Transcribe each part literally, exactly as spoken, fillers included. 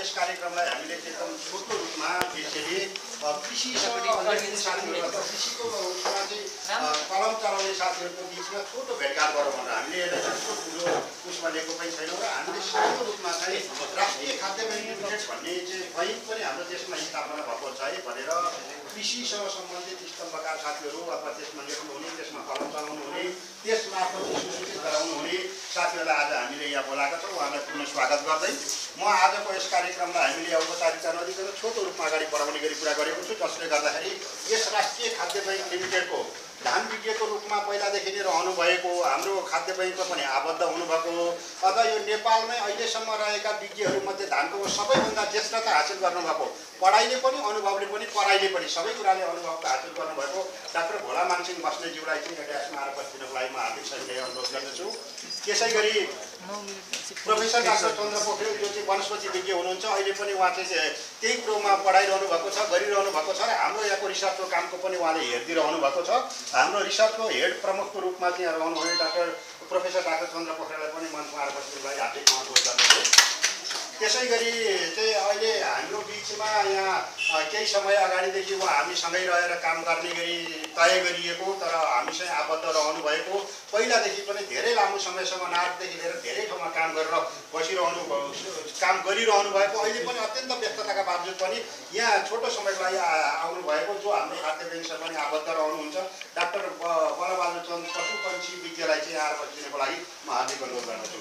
यस कार्यक्रमलाई हामीले एकदम छोटो रूपमा त्यसैले कृषिसँग अन्य साथीहरू अथवा कृषिको रूपमा चाहिँ कलम चलाउने साथीहरूको बिचमा छोटो भेटघाट गरौँ भनेर हामीले यसलाई ठुलो ठुलो उसमा लिएको पनि छैनौँ र हामीले सानो रूपमा चाहिँ राष्ट्रिय खाद्य बैंक लिमिटेड भन्ने चाहिँ बैंक पनि हाम्रो देशमा स्थापना भएको छ है भनेर कृषिसँग सम्बन्धित स्तम्भकार साथीहरू अथवा त्यसमा लेख्नु हुने त्यसमा कलम चलाउनु हुने त्यसमार्फत सुसूचित गराउनु हुने साथीहरूलाई आज हामीले यहाँ बोलाएका छौँ। उहाँलाई पुनः स्वागत गर्दै म आजको यस कार्यक्रमलाई हामीले औपचारिकता नदिकन छोटो रूपमा अगाडि बढाउने गरी कुरा गरेको छु, जसले गर्दाखेरि यस राष्ट्रिय खाद्य बैंक लिमिटेडको धान विज्ञको रूपमा पहिलादेखि नै रहनु भएको हाम्रो खाद्य बैंकमा पनि आबद्ध हुनुभएको अझ यो नेपालमै अहिलेसम्म रहेका विज्ञहरूमध्ये धानको सबैभन्दा ज्येष्ठता हासिल गर्नुभएको पढाइले पनि अनुभवले पनि पढाइले पनि सबै कुराले अनुभव हासिल गर्नुभएको डाक्टर भोला मानसिंह बस्नेज्यूलाई चाहिँ एउटा यसमा आएर बस्दिनको लागि म हार्दिक सहितले अनुरोध गर्दछु। त्यसै गरी प्रोफेसर डाक्टर चन्द्र पोखरेल जो चाहिँ वनस्पति विज्ञ हुनुहुन्छ, अहिले पनि उहाँ चाहिँ त्यही कुरोमा पढाइरहनु भएको छ, गरिरहनु भएको छ र हाम्रो यहाँको रिसर्चको कामको पनि उहाँले हेरिदिइरहनु भएको छ। हाम्रो रिसर्चको हेड प्रमुखको रूपमा चाहिँ रहनुहुने डाक्टर प्रोफेसर डाक्टर चन्द्र पोखरेललाई पनि मञ्चमा आएर बस्दिनलाई हार्दिक अनुरोध गर्दछु। त्यसै गरी चाहिँ अहिले हाम्रो बिचमा यहाँ केही समय अगाडिदेखि उहाँ हामीसँगै रहेर काम गर्ने गरी तय गरिएको तर हामीसँग आबद्ध रहनु भएको पहिलादेखि पनि धेरै लामो समयसम्म नारदेखि लिएर धेरै ठाउँमा काम गरेर बसिरहनु काम गरिरहनु भएको अहिले पनि अत्यन्त व्यस्तताका बावजुद पनि यहाँ छोटो समयको लागि आउनु भएको जो हाम्रो खाद्य बैंकसँग पनि आबद्ध रहनुहुन्छ डाक्टर बलबहादुर चन्द पशुपन्छी विज्ञलाई चाहिँ आएर बसिदिनको लागि म हार्दिक अनुरोध गर्दछु।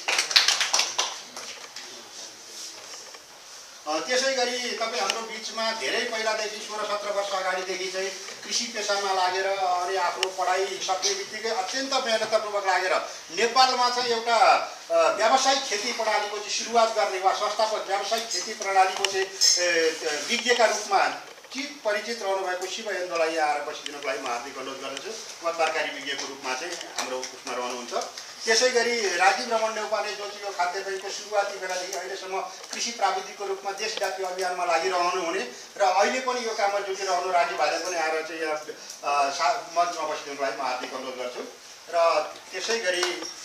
त्यसै गरी तपाईँ हाम्रो बिचमा धेरै पहिलादेखि सोह्र सत्र वर्ष अगाडिदेखि चाहिँ कृषि पेसामा लागेर अनि आफ्नो पढाइ सक्ने बित्तिकै अत्यन्त मेहनतपूर्वक लागेर नेपालमा चाहिँ एउटा व्यावसायिक खेती प्रणालीको चाहिँ सुरुवात गर्ने वा संस्थापक व्यावसायिक खेती प्रणालीको चाहिँ विज्ञका रूपमा चित परिचित रहनुभएको शिव यन्द्रलाई आएर बसिदिनको लागि म हार्दिक अनुरोध गर्दछु। उहाँ तरकारी विज्ञको रूपमा चाहिँ हाम्रो उसमा रहनुहुन्छ। त्यसै गरी राजीव रमन नेउपाने जो चाहिँ यो खाद्य बैंकको सुरुवाती बेलादेखि अहिलेसम्म कृषि प्राविधिकको रूपमा देशव्यापी अभियानमा लागिरहनु हुने र अहिले पनि यो काममा जुटिरहनु राजीव भाइले पनि आएर चाहिँ यहाँ मञ्चमा बसिदिनुको लागि म हार्दिक अनुरोध गर्छु। र त्यसै गरी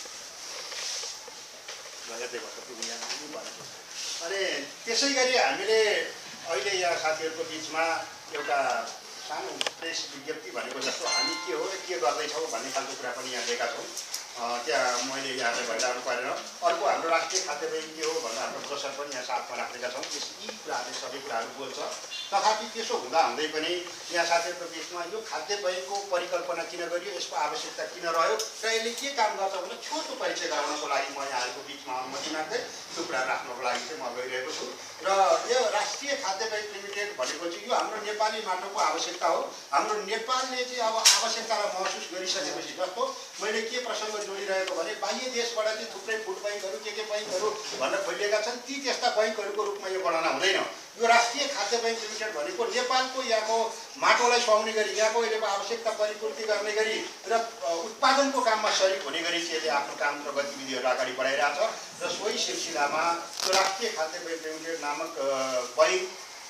अनि त्यसै गरी हामीले अहिले यहाँ साथीहरूको बिचमा एउटा सानो प्रेस विज्ञप्ति भनेको जस्तो हामी के हो के गर्दैछौँ भन्ने खालको कुरा पनि यहाँ दिएका छौँ। त्यहाँ मैले यहाँ भइरहनु परेन। अर्को हाम्रो राष्ट्रिय खाद्य बैंक के हो भनेर हाम्रो दोस्रो पनि यहाँ साथमा राखेका छौँ। यस यी कुराहरूले सबै कुराहरू बोल्छ। तथापि त्यसो हुँदा हुँदै पनि यहाँ साथीहरूको बिचमा यो खाद्य बैंकको परिकल्पना किन गरियो, यसको आवश्यकता किन रह्यो र यसले के काम गर्छ भने छोटो परिचय गराउनको लागि म यहाँहरूको बिचमा अनुमति माग्दै त्यो कुरा राख्नको लागि चाहिँ म गइरहेको छु। र यो राष्ट्रिय खाद्य बैंक लिमिटेड भनेको चाहिँ यो हाम्रो नेपाली माटोको आवश्यकता हो। हाम्रो नेपालले चाहिँ अब आवश्यकतालाई महसुस गरिसकेपछि जस्तो मैले के प्रसङ्ग जोडिरहेको भने बाह्य देशबाट चाहिँ थुप्रै फुड बैङ्कहरू के के बैङ्कहरू भनेर खोलिएका छन्, ती त्यस्ता बैङ्कहरूको रूपमा यो बढाउन हुँदैन। यो राष्ट्रिय खाद्य बैंक लिमिटेड भनेको नेपालको यहाँको माटोलाई सुहाउने गरी यहाँको अहिलेको आवश्यकता परिपूर्ति गर्ने गरी र उत्पादनको काममा सरिक हुने गरी चाहिँ यसले आफ्नो काम र गतिविधिहरू अगाडि बढाइरहेछ र सोही सिलसिलामा यो राष्ट्रिय खाद्य बैंक लिमिटेड नामक बैङ्क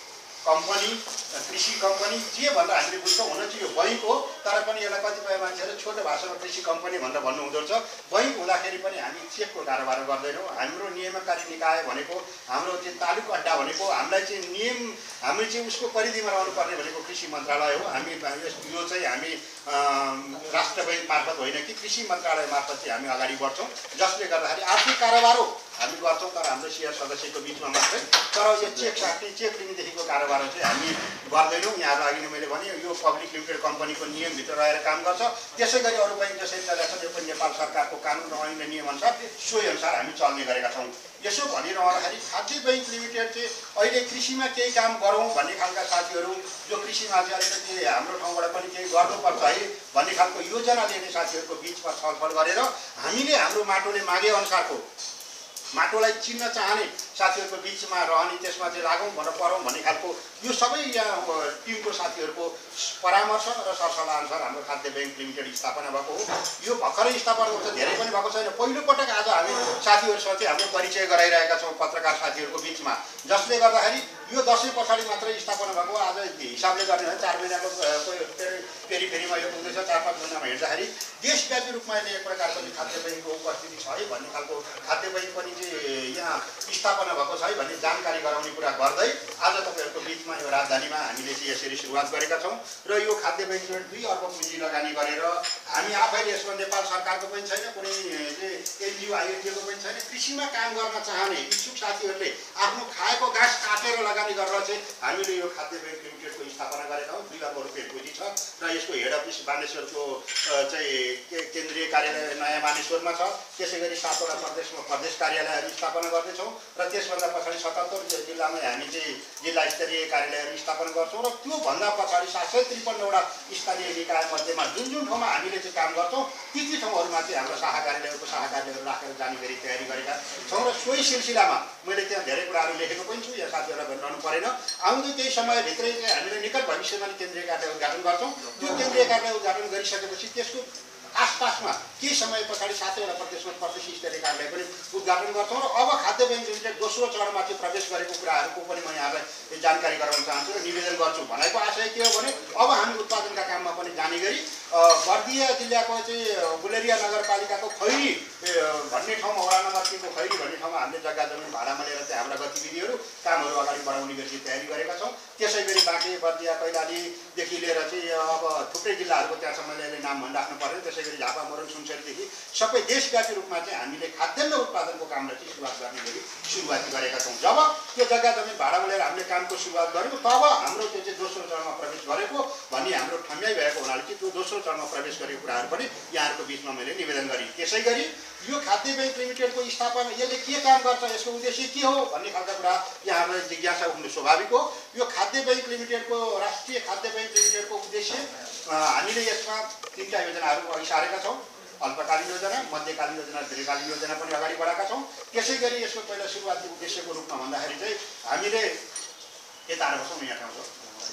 कम्पनी कृषि कम्पनी जे भनेर हामीले बुझ्छौँ हुन चाहिँ यो बैङ्क हो तर पनि यसलाई कतिपय मान्छेहरू छोटो भाषामा कृषि कम्पनी भनेर भन्नु हुँदो रहेछ। बैङ्क हुँदाखेरि पनि हामी चेकको कारोबार गर्दैनौँ। हाम्रो नियमकारी निकाय भनेको हाम्रो चाहिँ तालुक अड्डा भनेको हामीलाई चाहिँ नियम हामी चाहिँ उसको परिधिमा रहनुपर्ने भनेको कृषि मन्त्रालय हो। हामी यो चाहिँ हामी राष्ट्र बैङ्क मार्फत होइन कि कृषि मन्त्रालय मार्फत चाहिँ हामी अगाडि बढ्छौँ, जसले गर्दाखेरि आर्थिक कारोबार हो हामी गर्छौँ तर हाम्रो सेयर सदस्यको बिचमा मात्रै। तर यो चेक साट्ने चेक लिनेदेखिको कारोबार चाहिँ हामी गर्दैनौँ। यहाँहरू अघि नै मैले भने यो पब्लिक लिमिटेड कम्पनीको नियमभित्र रहेर काम गर्छ। त्यसै गरी अरू बैङ्क जसरी चलेका छन् यो पनि नेपाल सरकारको कानुन र ऐन नियमअनुसार सोही अनुसार हामी चल्ने गरेका छौँ। यसो भनिरहँदाखेरि खाद्य बैंक लिमिटेड चाहिँ अहिले कृषिमा केही काम गरौँ भन्ने खालका साथीहरू जो कृषिमा चाहिँ अलिकति हाम्रो ठाउँबाट पनि केही गर्नुपर्छ है भन्ने खालको योजना लिने साथीहरूको बिचमा छलफल गरेर हामीले हाम्रो माटोले मागे अनुसारको माटोलाई चिन्न चाहने साथीहरूको बिचमा रहने त्यसमा चाहिँ लागौँ भनेर पढौँ भन्ने खालको यो सबै यहाँ टिमको साथीहरूको परामर्श र सरसल्लाह अनुसार हाम्रो खाद्य बैंक लिमिटेड स्थापना भएको हो। यो भर्खरै स्थापना भएको छ, धेरै पनि भएको छैन। पहिलोपटक आज हामी साथीहरूसँग चाहिँ हाम्रो परिचय गराइरहेका छौँ पत्रकार साथीहरूको बिचमा, जसले गर्दाखेरि यो दसैँ पछाडि मात्रै स्थापना भएको आज हिसाबले गर्ने हो चार महिनाको फेरि फेरिमा यो पुग्दैछ चार पाँच महिनामा हिँड्दाखेरि देशव्यापी रूपमा यसले एक प्रकारको खाद्य बैङ्कको उपस्थिति छ है भन्ने खालको खाद्य बैङ्क पनि चाहिँ यहाँ स्थापना भएको छ है भन्ने जानकारी गराउने कुरा गर्दै आज तपाईँहरूको बिचमा यो राजधानीमा हामीले चाहिँ यसरी सुरुवात गरेका छौँ र यो खाद्य बैङ्कमा दुई अर्ब पुँजी लगानी गरेर हामी आफैले यसमा नेपाल सरकारको पनि छैन कुनै एनजिओ आइएनजिओको पनि छैन कृषिमा काम गर्न चाहने इच्छुक साथीहरूले आफ्नो खाएको घाँस काटेर लगानी गरेर चाहिँ हामीले यो खाद्य बैङ्क लिमिटेडको स्थापना गरेका हौँ दुई अर्ब रुपियाँ पुँजी छ र यसको हेड अफिस बानेश्वरको चाहिँ केन्द्रीय कार्यालय नयाँ मानेश्वरमा छ त्यसै गरी सातवटा प्रदेशमा प्रदेश कार्यालयहरू स्थापना गर्दैछौँ र त्यसभन्दा पछाडि सतहत्तर जिल्लामै हामी चाहिँ जिल्ला स्तरीय कार्यालयहरू स्थापना गर्छौँ र त्योभन्दा पछाडि सात सय त्रिपन्नवटा स्थानीय निकाय मध्येमा जुन जुन ठाउँमा हामीले चाहिँ काम गर्छौँ ती ती ठाउँहरूमा चाहिँ हाम्रो शाखा कार्यालयको शाखा कार्यालयहरू राखेर जाने गरी तयारी गरेका छौँ र सोही सिलसिलामा मैले त्यहाँ धेरै कुराहरू लेखेको पनि छु यहाँ साथीहरूलाई भनिरहनु परेन आउँदो केही समयभित्रै चाहिँ हामीले निकट भविष्यमा केन्द्रीय कार्यालय उद्घाटन गर्छौँ त्यो केन्द्रीय कार्यालय उद्घाटन गरिसकेपछि त्यसको आसपासमा केही समय पछाडि सातैवटा प्रदेशमा प्रदेश स्तरीय कार्यालय पनि उद्घाटन गर्छौँ र अब खाद्य बैङ्क लिमिटेड दोस्रो चरणमा चाहिँ प्रवेश गरेको कुराहरूको पनि म यहाँलाई जानकारी गराउन चाहन्छु र निवेदन गर्छु भनेको आशय के हो भने अब हामी उत्पादनका काममा पनि जाने गरी बर्दिया जिल्लाको चाहिँ गुलेरिया नगरपालिकाको खैरी भन्ने ठाउँमा वडा नम्बर तिनको खैरी भन्ने ठाउँमा हामीले जग्गा जमिन भाडामा लिएर चाहिँ हाम्रा गतिविधिहरू कामहरू अगाडि बढाउने गरी तयारी गरेका छौँ त्यसै गरी बाँके बर्दिया कैलालीदेखि लिएर चाहिँ अब थुप्रै जिल्लाहरूको त्यहाँसम्म यसले नाम भनिराख्नु पर्यो त्यसै गरी झापा मोरङ सुनसरीदेखि सबै देशव्यापी रूपमा चाहिँ हामीले खाद्यान्न उत्पादनको कामलाई चाहिँ सुरुवात गर्ने गरी सुरुवात गरेका छौँ जब त्यो जग्गा जमिन भाडामा लिएर हामीले कामको सुरुवात गऱ्यौँ तब हाम्रो त्यो चाहिँ दोस्रो चरणमा प्रवेश गरेको भन्ने हाम्रो ठम्याइ भएको हुनाले चाहिँ त्यो दोस्रो चरणमा प्रवेश गरेको कुराहरू पनि यहाँहरूको बिचमा मैले निवेदन गरेँ त्यसै गरी यो खाद्य बैङ्क लिमिटेडको स्थापना यसले के काम गर्छ यसको उद्देश्य के हो भन्ने खालका कुरा यहाँहरूलाई जिज्ञासा उठ्नु स्वाभाविक हो यो खाद्य बैङ्क लिमिटेडको राष्ट्रिय खाद्य बैङ्क लिमिटेडको उद्देश्य हामीले यसमा तिनवटा योजनाहरू अघि सारेका छौँ अल्पकालीन योजना मध्यकालीन योजना दीर्घकालीन योजना पनि अगाडि बढाएका छौँ त्यसै गरी यसको पहिला सुरुवाती उद्देश्यको रूपमा भन्दाखेरि चाहिँ हामीले यता आएर बसौँ यहाँ ठाउँ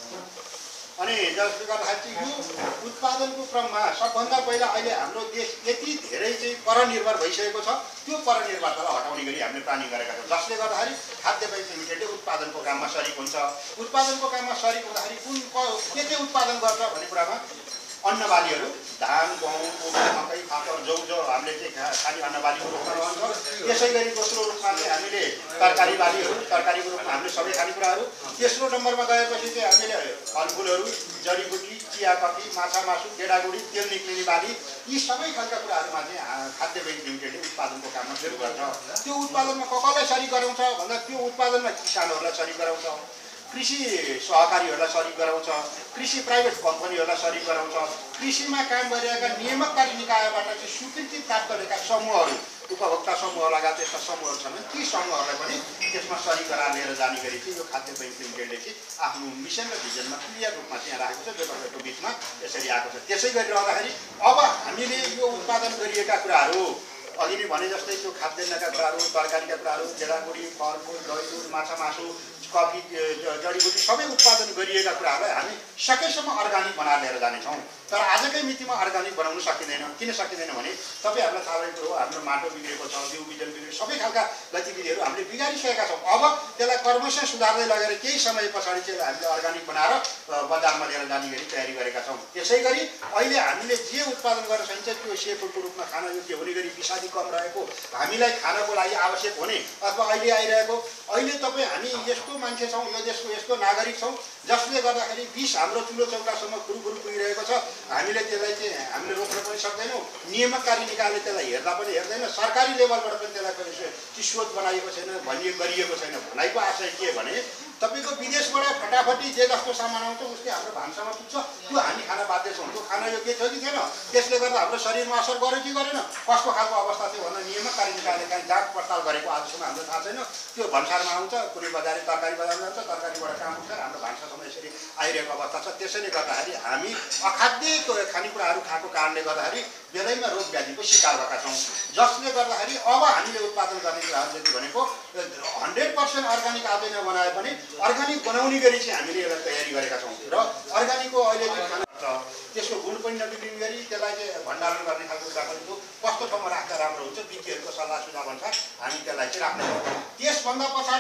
अनि जसले गर्दाखेरि चाहिँ यो उत्पादनको क्रममा सबभन्दा पहिला अहिले हाम्रो देश यति धेरै चाहिँ परनिर्भर भइसकेको छ त्यो परनिर्भरतालाई हटाउने गरी हामीले प्लानिङ गरेका छौँ जसले गर्दाखेरि खाद्य बैङ्क लिमिटेडले उत्पादनको काममा सरिक हुन्छ उत्पादनको काममा सरिक हुँदाखेरि कुन के के उत्पादन गर्छ भन्ने कुरामा अन्नबालीहरू धान गहुँ कोदो मकै फापर जौ जौ हामीले चाहिँ खाने अन्नबालीको रूपमा रहन्छ त्यसै गरी दोस्रो रूपमा चाहिँ हामीले तरकारी बालीहरू तरकारीको रूपमा हामीले सबै खानेकुराहरू तेस्रो नम्बरमा गएपछि चाहिँ हामीले फलफुलहरू जडीबुटी चिया कफी माछा मासु गेडागुडी तेल निक्लिने बाली यी सबै खालका कुराहरूमा चाहिँ खाद्य बैङ्क लिमिटेडले उत्पादनको काममा सुरु गर्छ त्यो उत्पादनमा कसलाई सरिक गराउँछ भन्दा त्यो उत्पादनमा किसानहरूलाई सरिक गराउँछ कृषि सहकारीहरूलाई सरिक गराउँछ कृषि प्राइभेट कम्पनीहरूलाई सरिक गराउँछ कृषिमा काम गरिरहेका नियामककारी निकायबाट चाहिँ स्वीकृति प्राप्त भएका समूहहरू उपभोक्ता समूह लगायत यस्ता समूहहरू छन् ती समूहहरूलाई पनि त्यसमा सरिक गराएर लिएर जाने गरी चाहिँ यो खाद्य बैङ्क लिमिटेडले चाहिँ आफ्नो मिसन र भिजनमा क्लियर रूपमा चाहिँ राखेको छ जो तपाईँको बिचमा यसरी आएको छ त्यसै गरिरहँदाखेरि अब हामीले यो उत्पादन गरिएका कुराहरू अघि नै भने जस्तै त्यो खाद्यान्नका कुराहरू तरकारीका कुराहरू गेडागुडी फलफुल दहीदुध माछा मासु कफी जडीबुटी सबै उत्पादन गरिएका कुराहरूलाई हामी सकेसम्म अर्ग्यानिक बनाएर लिएर जानेछौँ तर आजकै मितिमा अर्ग्यानिक बनाउन सकिँदैन किन सकिँदैन भने तपाईँहरूलाई थाहा भएको हो हाम्रो माटो बिग्रेको छ बिउ बिजन बिग्रेको सबै खालका गतिविधिहरू हामीले बिगारिसकेका छौँ अब त्यसलाई क्रमशः सुधार्दै लगेर केही समय पछाडि चाहिँ हामीले अर्ग्यानिक बनाएर बजारमा लिएर जाने गरी तयारी गरेका छौँ त्यसै गरी अहिले हामीले जे उत्पादन गर्न सकिन्छ त्यो सेफुलको रूपमा खान योग्य हुने गरी विषादी कम रहेको हामीलाई खानको लागि आवश्यक हुने अथवा अहिले आइरहेको अहिले तपाईँ हामी यस्तो मान्छे छौँ यो देशको यस्तो नागरिक छौँ जसले गर्दाखेरि विष हाम्रो चुलो चौकासम्म खुरुखुरु पुगिरहेको छ हामीले त्यसलाई चाहिँ हामीले रोक्न पनि सक्दैनौँ नियामककारी निकायले त्यसलाई हेर्दा पनि हेर्दैन सरकारी लेभलबाट पनि त्यसलाई चिसोत बनाइएको छैन भनिएको गरिएको छैन भनाइको आशय के भने तपाईँको विदेशबाट फटाफटी जे जस्तो सामान आउँछ उसले हाम्रो भान्सामा पुग्छ त्यो हामी खान बाध्य छौँ त्यो खान योग्य थियो कि थिएन त्यसले गर्दा हाम्रो शरीरमा असर गर्यो कि गरेन कस्तो खालको अवस्था थियो भन्दा नियामककारी निकायले काहीँ जाँच पडताल गरेको आजसम्म हाम्रो थाहा छैन त्यो भन्सारमा आउँछ कुनै बजारे तरकारी बजारमा जान्छ तरकारीबाट काम उठ्छ हाम्रो भान्सासम्म यसरी आइरहेको अवस्था छ त्यसैले गर्दाखेरि हामी अखाद्य खानेकुराहरू खाएको कारणले गर्दाखेरि बेलैमा रोग व्याधिको शिकार भएका छौँ जसले गर्दाखेरि अब हामीले उत्पादन गर्ने कुराहरू जति भनेको हन्ड्रेड पर्सेन्ट अर्ग्यानिक आउँदैन बनाए पनि अर्ग्यानिक बनाउने गरी चाहिँ हामीले यसलाई तयारी गरेका छौँ र अर्ग्यानिकको अहिले चाहिँ खाना त्यसको गुण पनि नबिग्रिने गरी त्यसलाई चाहिँ भण्डारण गर्ने खालको कुरा गरेको कस्तो ठाउँमा राख्दा राम्रो हुन्छ विज्ञहरूको सल्लाह सुझाव अनुसार हामी त्यसलाई चाहिँ राख्नेछौँ त्यसभन्दा पछाडि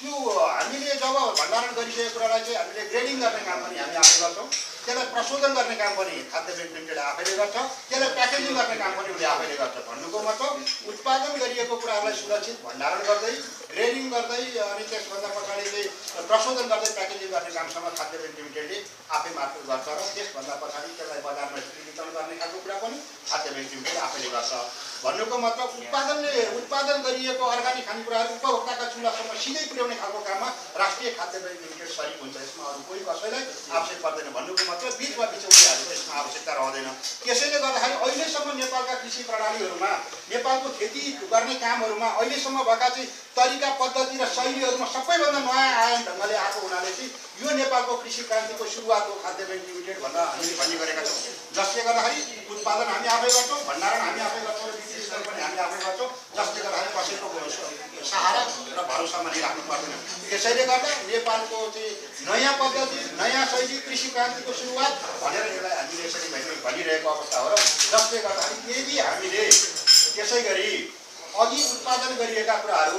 त्यो हामीले जब भण्डारण गरिसकेको कुरालाई चाहिँ हामीले ग्रेडिङ गर्ने काम पनि हामी आफै गर्छौँ, त्यसलाई प्रशोधन गर्ने काम पनि खाद्य ब्याङ्क लिमिटेडले आफैले गर्छ, त्यसलाई प्याकेजिङ गर्ने काम पनि उसले आफैले गर्छ। भन्नुको मतलब उत्पादन गरिएको कुराहरूलाई सुरक्षित भण्डारण गर्दै ग्रेडिङ गर्दै अनि त्यसभन्दा पछाडि चाहिँ प्रशोधन गर्दै प्याकेजिङ गर्ने कामसम्म खाद्य ब्याङ्क लिमिटेडले आफै मात्र गर्छ र त्यसभन्दा पछाडि त्यसलाई बजारमा वितरण गर्ने खालको कुरा पनि खाद्य ब्याङ्क लिमिटेड आफैले गर्छ। भन्नुको मतलब उत्पादनले उत्पादन गरिएको अर्ग्यानिक खानेकुराहरू उपभोक्ताका चुलासम्म सिधै पुर्याउने खालको काममा राष्ट्रिय खाद्य ब्याङ्क लिमिटेड सरिक हुन्छ। यसमा अरू कोही कसैलाई आवश्यक पर्दैन। भन्नुको मतलब बिचमा बिचौलियाहरू यसमा आवश्यकता रहँदैन। त्यसैले गर्दाखेरि अहिलेसम्म नेपालका कृषि प्रणालीहरूमा नेपालको खेती गर्ने कामहरूमा अहिलेसम्म भएका चाहिँ तरिका पद्धति र शैलीहरूमा सबैभन्दा नयाँ आयाम ढङ्गले आएको हुनाले चाहिँ यो नेपालको कृषि क्रान्तिको सुरुवात हो खाद्य ब्याङ्क लिमिटेड भनेर हामीले भन्ने गरेका छौँ। जसले गर्दाखेरि उत्पादन हामी आफै गर्छौँ, भण्डारण हामी आफै गर्छौँ र बिक्री वितरण पनि हामी आफै गर्छौँ। जसले गर्दाखेरि कसैको सहारा र भरोसामा नै राख्नु पर्दैन। त्यसैले गर्दा नेपालको चाहिँ नयाँ पद्धति नयाँ शैली कृषि क्रान्तिको सुरुवात भनेर यसलाई हामीले यसरी भनिरहेको अवस्था हो र जसले गर्दाखेरि यदि हामीले त्यसै गरी अघि उत्पादन गरिएका कुराहरू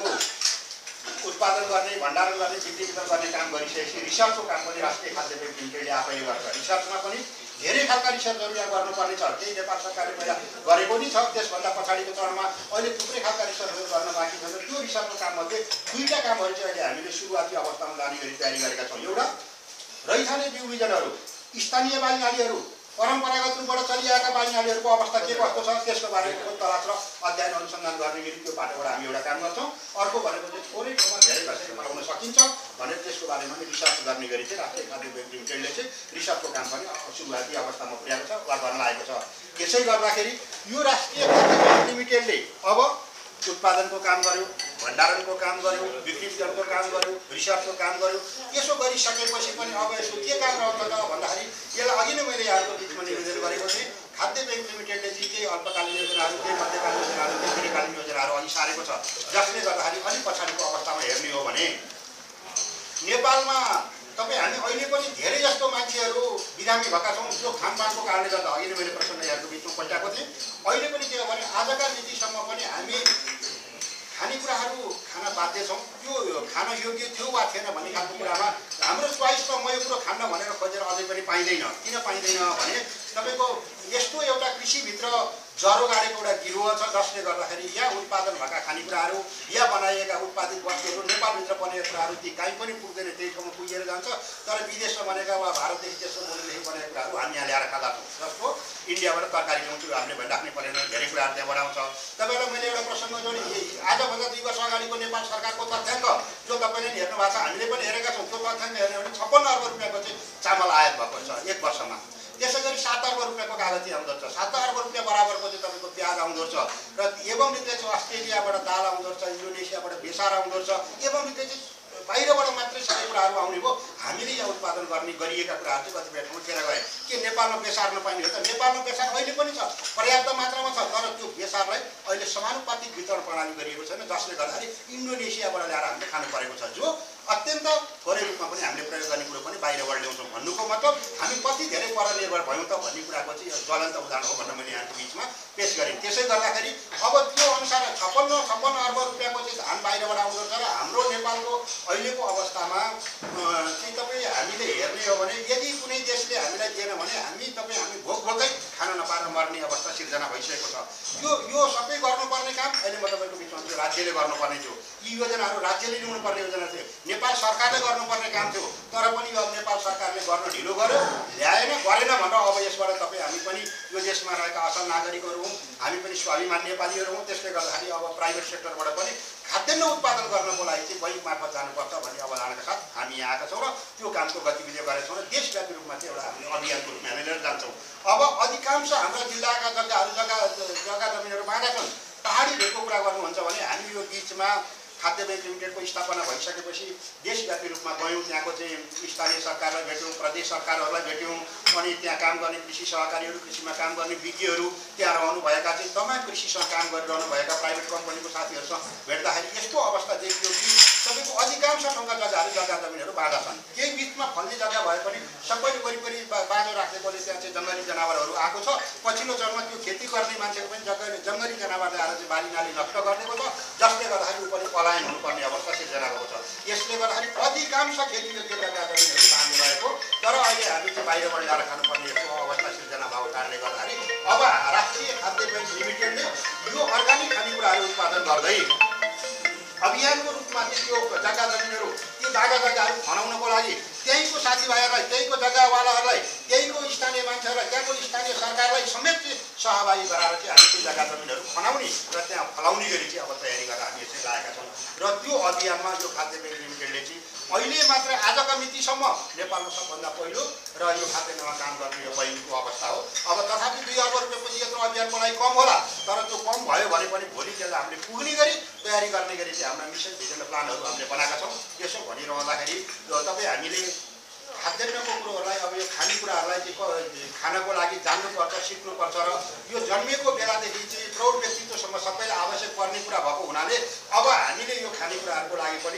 उत्पादन गर्ने भण्डारण गर्ने बिक्री वितरण गर्ने काम गरिसकेपछि रिसर्चको काम पनि राष्ट्रिय खाद्य ब्याङ्क लिमिटेडले आफैले गर्छ। रिसर्चमा पनि धेरै खालका रिसर्चहरू यहाँ गर्नुपर्ने छ। केही नेपाल सरकारले पहिला गरेको नि छ, त्यसभन्दा पछाडिको चरणमा अहिले थुप्रै खालका रिसर्चहरू गर्न बाँकी छ। त्यो रिसर्चको काममध्ये दुईवटा कामहरू चाहिँ अहिले हामीले सुरुवाती अवस्थामा जाने गरी तयारी गरेका छौँ। एउटा रैथाने बिउ बिजनहरू, स्थानीय बालीनालीहरू, परम्परागत रूपबाट चलिआएका बालीनालीहरूको अवस्था के कस्तो छ त्यसको बारेमा तलास र अध्ययन अनुसन्धान गर्ने गरी त्यो बाटोबाट हामी एउटा काम गर्छौँ। अर्को भनेको चाहिँ थोरै ठाउँमा धेरै कसरी बनाउन सकिन्छ भनेर त्यसको बारेमा पनि रिसर्च गर्ने गरी चाहिँ राष्ट्रिय खाद्य ब्याङ्क लिमिटेडले चाहिँ रिसर्चको काम पनि सुरुवाती अवस्थामा पुर्याएको छ वा गर्न लागेको छ। त्यसै गर्दाखेरि यो राष्ट्रिय खाद्य ब्याङ्क लिमिटेडले अब उत्पादनको काम गर्यो, भण्डारणको काम गर्यो, बिक्री वितरणको काम गर्यो, रिसर्चको काम गर्यो। यसो गरिसकेपछि पनि अब यसो के काम रहन्छ त भन्दाखेरि यसलाई अघि नै मैले यहाँको बिचमा निवेदन गरेको थिएँ। खाद्य ब्याङ्क लिमिटेडले चाहिँ केही अल्पकालीन योजनाहरू, केही मध्यकालीन योजनाहरू, केही दीर्घकालीन योजनाहरू अघि सारेको छ। जसले गर्दाखेरि अलिक पछाडिको अवस्थामा हेर्ने हो भने नेपालमा तपाईँ हामी अहिले पनि धेरै जस्तो मान्छेहरू बिरामी भएका छौँ। जो खानपानको कारणले गर्दा अघि नै मैले प्रश्न यहाँको बिचमा पल्टाएको थिएँ। अहिले पनि के हो भने आजका मितिसम्म पनि हामी खानेकुराहरू खान बाध्य छौँ। त्यो खान योग्य थियो वा थिएन भन्ने खालको कुरामा हाम्रो च्वाइसमा म यो कुरो खान्न भनेर खोजेर अझै पनि पाइँदैन। किन पाइँदैन भने तपाईँको यस्तो एउटा कृषिभित्र जरो गाडेको एउटा गिरोह छ जसले गर्दाखेरि यहाँ उत्पादन भएका खानेकुराहरू यहाँ बनाइएका उत्पादित वस्तुहरू नेपालभित्र बनेका कुराहरू ती कहीँ पनि पुग्दैन, त्यही ठाउँमा पुगेर जान्छ। तर विदेशमा बनेका वा भारतदेखि तेस्रो मुलुकदेखि बनेका कुराहरू हामी यहाँ ल्याएर खाँदा छौँ। जस्तो इन्डियाबाट तरकारी ल्याउँछु हामीले भनिराख्नै परेन, धेरै कुराहरू त्यहाँ बनाउँछ। तपाईँलाई मैले एउटा प्रसङ्ग जोडेँ, आजभन्दा दुई वर्ष अगाडिको नेपाल सरकारको तथ्याङ्क जो तपाईँले पनि हेर्नु भएको छ, हामीले पनि हेरेका छौँ। त्यो तथ्याङ्क हेर्ने भने छप्पन्न अर्ब रुपियाँको चाहिँ चामल आयात भएको छ एक वर्षमा। त्यसै गरी सात अर्ब रुपियाँको कागती आउँदो रहेछ, सात अर्ब रुपियाँ बराबरको चाहिँ तपाईँको प्याज आउँदो रहेछ र एवं रीते चाहिँ अस्ट्रेलियाबाट दाल आउँदो रहेछ, इन्डोनेसियाबाट बेसार आउँदो रहेछ। एवं रीते चाहिँ बाहिरबाट मात्रै सबै कुराहरू आउने भयो। हामीले यहाँ उत्पादन गर्ने गरिएका कुराहरू चाहिँ कतिपय ठाउँमा खेर गए। के नेपालमा बेसार नपाइने हो त? नेपालमा बेसार अहिले पनि छ, पर्याप्त मात्रामा छ। तर त्यो बेसारलाई अहिले समानुपातिक वितरण प्रणाली गरिएको छैन, जसले गर्दाखेरि इन्डोनेसियाबाट ल्याएर हामीले खानु परेको छ, जो अत्यन्त थोरै रूपमा पनि हामीले प्रयोग गर्ने कुरो पनि बाहिरबाट ल्याउँछौँ। भन्नुको मतलब हामी कति धेरै परनिर्भर भयौँ त भन्ने कुराको चाहिँ ज्वलन्त उदाहरण हो भनेर मैले यहाँको बिचमा पेश गरेँ। त्यसै गर्दाखेरि अब त्यो अनुसार छप्पन्न छप्पन्न अर्ब रुपियाँको चाहिँ धान बाहिरबाट आउँदो रहेछ र हाम्रो नेपालको अहिलेको अवस्थामा चाहिँ तपाईँ हामीले हेर्ने हो भने यदि कुनै देशले हामीलाई दिएन भने हामी तपाईँ हामी भोक भोकै खान नपाएर मर्ने अवस्था सिर्जना भइसकेको छ। यो यो सबै गर्नुपर्ने काम अहिले म तपाईँको बिचमा राज्यले गर्नुपर्ने थियो। यी योजनाहरू राज्यले ल्याउनुपर्ने योजना थियो, नेपाल सरकारले गर्नुपर्ने काम थियो। तर पनि अब नेपाल सरकारले गर्न ढिलो गर्यो, ल्याएन, गरेन भनेर अब यसबाट तपाईँ हामी पनि यो देशमा रहेका असल नागरिकहरू हौँ, हामी पनि स्वाभिमान नेपालीहरू हौँ। त्यसले गर्दाखेरि अब प्राइभेट सेक्टरबाट पनि खाद्यान्न उत्पादन गर्नको लागि चाहिँ बैङ्क मार्फत जानुपर्छ भन्ने अवधारणाका साथ हामी यहाँ आएका छौँ र त्यो कामको गतिविधि गरेका छौँ र देशव्यापी रूपमा चाहिँ एउटा हामीले अभियानको रूपमा हामी लिएर जान्छौँ। अब अधिकांश हाम्रा जिल्लाका जग्गाहरू जग्गा जग्गा जमिनहरू बाँका छन्। पहाडी भेगको कुरा गर्नुहुन्छ भने हामी यो बिचमा खाद्य ब्याङ्क लिमिटेडको स्थापना भइसकेपछि देशव्यापी रूपमा गयौँ। त्यहाँको चाहिँ स्थानीय सरकारलाई भेट्यौँ, प्रदेश सरकारहरूलाई भेट्यौँ, अनि त्यहाँ काम गर्ने कृषि सहकारीहरू, कृषिमा काम गर्ने विज्ञहरू, त्यहाँ रहनुभएका चाहिँ तमाम कृषिसँग काम गरिरहनु भएका प्राइभेट कम्पनीको साथीहरूसँग भेट्दाखेरि यस्तो अवस्था देखियो कि सबैको अधिकांश ठाउँका जग्गाहरू जग्गा जमिनहरू बाँझा छन्। केही बिचमा फल्ने जग्गा भए पनि सबैले वरिपरि बाँझो राखेकोले त्यहाँ चाहिँ जङ्गली जनावरहरू आएको छ। पछिल्लो चरणमा त्यो खेती गर्ने मान्छेको पनि जग्गा जङ्गली जनावरले आएर चाहिँ बाली नाली नष्ट गरिदिएको छ, जसले गर्दाखेरि ऊ पनि पलायन हुनुपर्ने अवस्था सिर्जना भएको छ। यसले अधिकांश खेतीयोग्य जग्गा जमिनहरू बाँध्नु भएको। तर अहिले हामी चाहिँ बाहिरबाट ल्याएर खानुपर्ने यस्तो अवस्था सिर्जना भएको कारणले गर्दाखेरि अब राष्ट्रिय खाद्य बैंक लिमिटेडले यो अर्ग्यानिक खानेकुराहरू उत्पादन गर्दै अभियानको रूपमा चाहिँ त्यो जग्गा जमिनहरू त्यो जग्गा जग्गाहरू खनाउनको लागि त्यहीँको साथीभाइहरूलाई त्यहीँको जग्गावालाहरूलाई त्यहीँको स्थानीय मान्छेहरूलाई त्यहाँको स्थानीय सरकारलाई समेत चाहिँ सहभागी गराएर चाहिँ हामी त्यो जग्गा जमिनहरू खनाउने र त्यहाँ फलाउने गरी चाहिँ अब तयारी गरेर हामी यसरी लागेका छौँ। र त्यो अभियानमा यो खाद्य बैंक लिमिटेडले चाहिँ अहिले मात्र आजका मितिसम्म नेपालमा सबभन्दा पहिलो र यो खाद्यान्नमा काम गर्ने यो पहिलोको अवस्था हो। अब तथापि दुई अर्ब रुपियाँपछि यत्रो अभियानको लागि कम होला, तर त्यो कम भयो भने पनि भोलि त्यसलाई हामीले पुग्ने गरी तयारी गर्ने गरी चाहिँ हाम्रा मिसन भिजन प्लानहरू हामीले बनाएका छौँ। यसो भनिरहँदाखेरि तपाईँ हामीले खाद्यान्नको कुरोहरूलाई अब यो खानेकुराहरूलाई चाहिँ खानको लागि जान्नुपर्छ, सिक्नुपर्छ र यो जन्मिएको बेलादेखि चाहिँ प्रौढ व्यक्तित्वसम्म सबैलाई आवश्यक पर्ने कुरा भएको हुनाले अब हामीले यो खानेकुराहरूको लागि पनि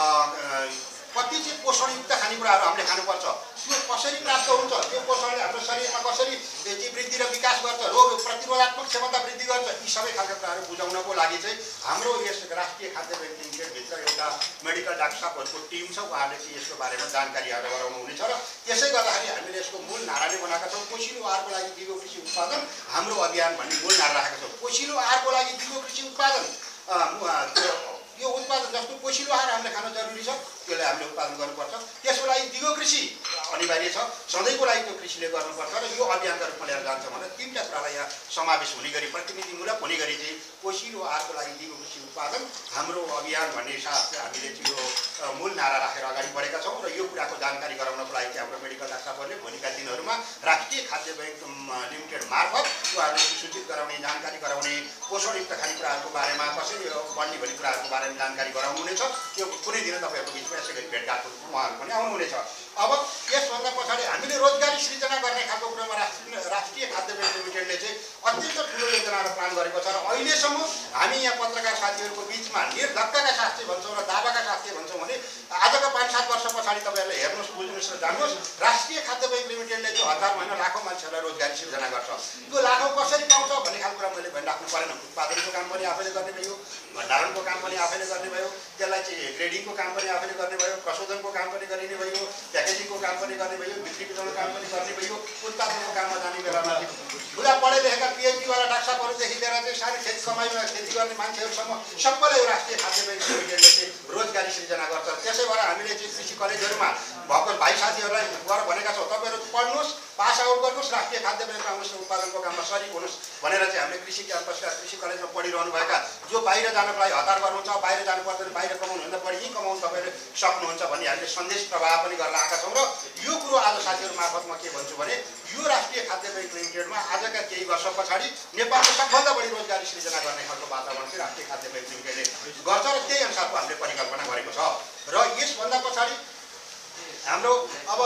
कति चाहिँ पोषणयुक्त खानेकुराहरू हामीले खानुपर्छ, त्यो कसरी प्राप्त हुन्छ, त्यो पोषणले हाम्रो शरीरमा कसरी चाहिँ वृद्धि र विकास गर्छ, रोग प्रतिरोधात्मक क्षमता वृद्धि गर्छ, यी सबै खालका कुराहरू बुझाउनको लागि चाहिँ हाम्रो यस राष्ट्रिय खाद्य बैंक लिमिटेडभित्र एउटा मेडिकल डाक्टर साहबहरूको टिम छ। उहाँहरूले चाहिँ यसको बारेमा जानकारीहरू गराउनु हुनेछ र त्यसै गर्दाखेरि हामीले यसको मूल नारा नै बनाएका छौँ, पोषिलो आहारको लागि दिगो कृषि उत्पादन हाम्रो अभियान भन्ने मूल नारा राखेका छौँ। पोषिलो आहारको लागि दिगो कृषि उत्पादन यो उत्पादन जस्तो पोषिलो आहार हामीले खान जरुरी छ, त्यसलाई हामीले उत्पादन गर्नुपर्छ। त्यसको लागि दिगो कृषि अनिवार्य छ, सधैँको लागि त्यो कृषिले गर्नुपर्छ र यो अभियानका रूपमा लिएर जान्छ भनेर तिनवटा कुरालाई यहाँ समावेश हुने गरी प्रतिनिधिमूलक हुने गरी चाहिँ पोषिलो आहारको लागि दिगो कृषि उत्पादन हाम्रो अभियान भन्ने साथ हामीले चाहिँ यो मूल नारा राखेर अगाडि बढेका छौँ। र यो कुराको जानकारी गराउनको लागि चाहिँ हाम्रो मेडिकल डाक्टर साहबहरूले भोलिका दिनहरूमा राष्ट्रिय खाद्य बैंक लिमिटेड मार्फत उहाँहरूले सूचित गराउने, जानकारी गराउने, पोषणयुक्त खानेकुराहरूको बारेमा कसरी बढ्ने भन्ने कुराहरूको बारेमा जानकारी गराउनु हुनेछ। त्यो कुनै दिन तपाईँहरूको बिचमा यसै गरी भेटघाटको रूपमा उहाँहरू पनि आउनुहुनेछ। अब यसभन्दा पछाडि हामीले रोजगारी सृजना गर्ने खालको कुरामा राष्ट्रिय राष्ट्रिय खाद्य बैंक लिमिटेडले चाहिँ अत्यन्त ठुलो योजना र प्लान गरेको छ र अहिलेसम्म हामी यहाँ पत्रकार साथीहरूको बिचमा निर्धक्कका साथ चाहिँ भन्छौँ र दावाका साथ चाहिँ भन्छौँ भने आजका पाँच सात वर्ष पछाडि तपाईँहरूले हेर्नुहोस्, बुझ्नुहोस् र जान्नुहोस्, राष्ट्रिय खाद्य बैंक लिमिटेडले चाहिँ हजार महिना लाखौँ मान्छेहरूलाई रोजगारी सृजना गर्छ। त्यो लाखौँ कसरी पाउँछ भन्ने खालको कुरा मैले भनिराख्नु परेन। उत्पादनको काम पनि आफैले गर्ने भयो, भण्डारणको काम पनि आफैले गर्ने भयो, त्यसलाई चाहिँ ग्रेडिङको काम पनि आफैले गर्ने भयो, प्रशोधनको काम पनि गरिने भयो, प्याकेजिङको काम पनि गर्ने भयो, बिक्री वितरणको काम पनि गर्ने भयो। उत्पादनको काममा जाने बेलामा ठुला पढे लेखेका पिएचडीवाला डाक्टर साहबहरूदेखि लिएर चाहिँ सानो खेती कमाइमा खेती गर्ने मान्छेहरूसम्म सबैलाई राष्ट्रिय खाद्य बैंक लिमिटेडले चाहिँ रोजगारी सृजना गर्छ। त्यसै भएर हामीले चाहिँ कृषि कलेजहरूमा भएको भाइ साथीहरूलाई गएर भनेका छौँ, तपाईँहरू पढ्नुहोस्, पास आउट गर्नुहोस्, राष्ट्रिय खाद्य ब्याङ्कमा आउनुहोस्, उत्पादनको काममा सरिक हुनुहोस् भनेर चाहिँ हामीले कृषि क्याम्पसका कृषि कलेजमा पढिरहनुभएका जो बाहिर जानको लागि हतार गर्नुहुन्छ, बाहिर जानु पर्दैन, बाहिर कमाउनुभन्दा बढी यहीँ कमाउनु तपाईँले सक्नुहुन्छ भन्ने हामीले सन्देश प्रभाव पनि गर्न आएका छौँ। र यो कुरो आज साथीहरू मार्फत म के भन्छु भने यो राष्ट्रिय खाद्य बैंक लिमिटेडमा आजका केही वर्ष पछाडि नेपालको सबभन्दा बढी रोजगारी सृजना गर्ने खालको वातावरण चाहिँ राष्ट्रिय खाद्य बैंक लिमिटेडले गर्छ र त्यही अनुसारको हामीले परिकल्पना गरेको छ। र यसभन्दा पछाडि हाम्रो अब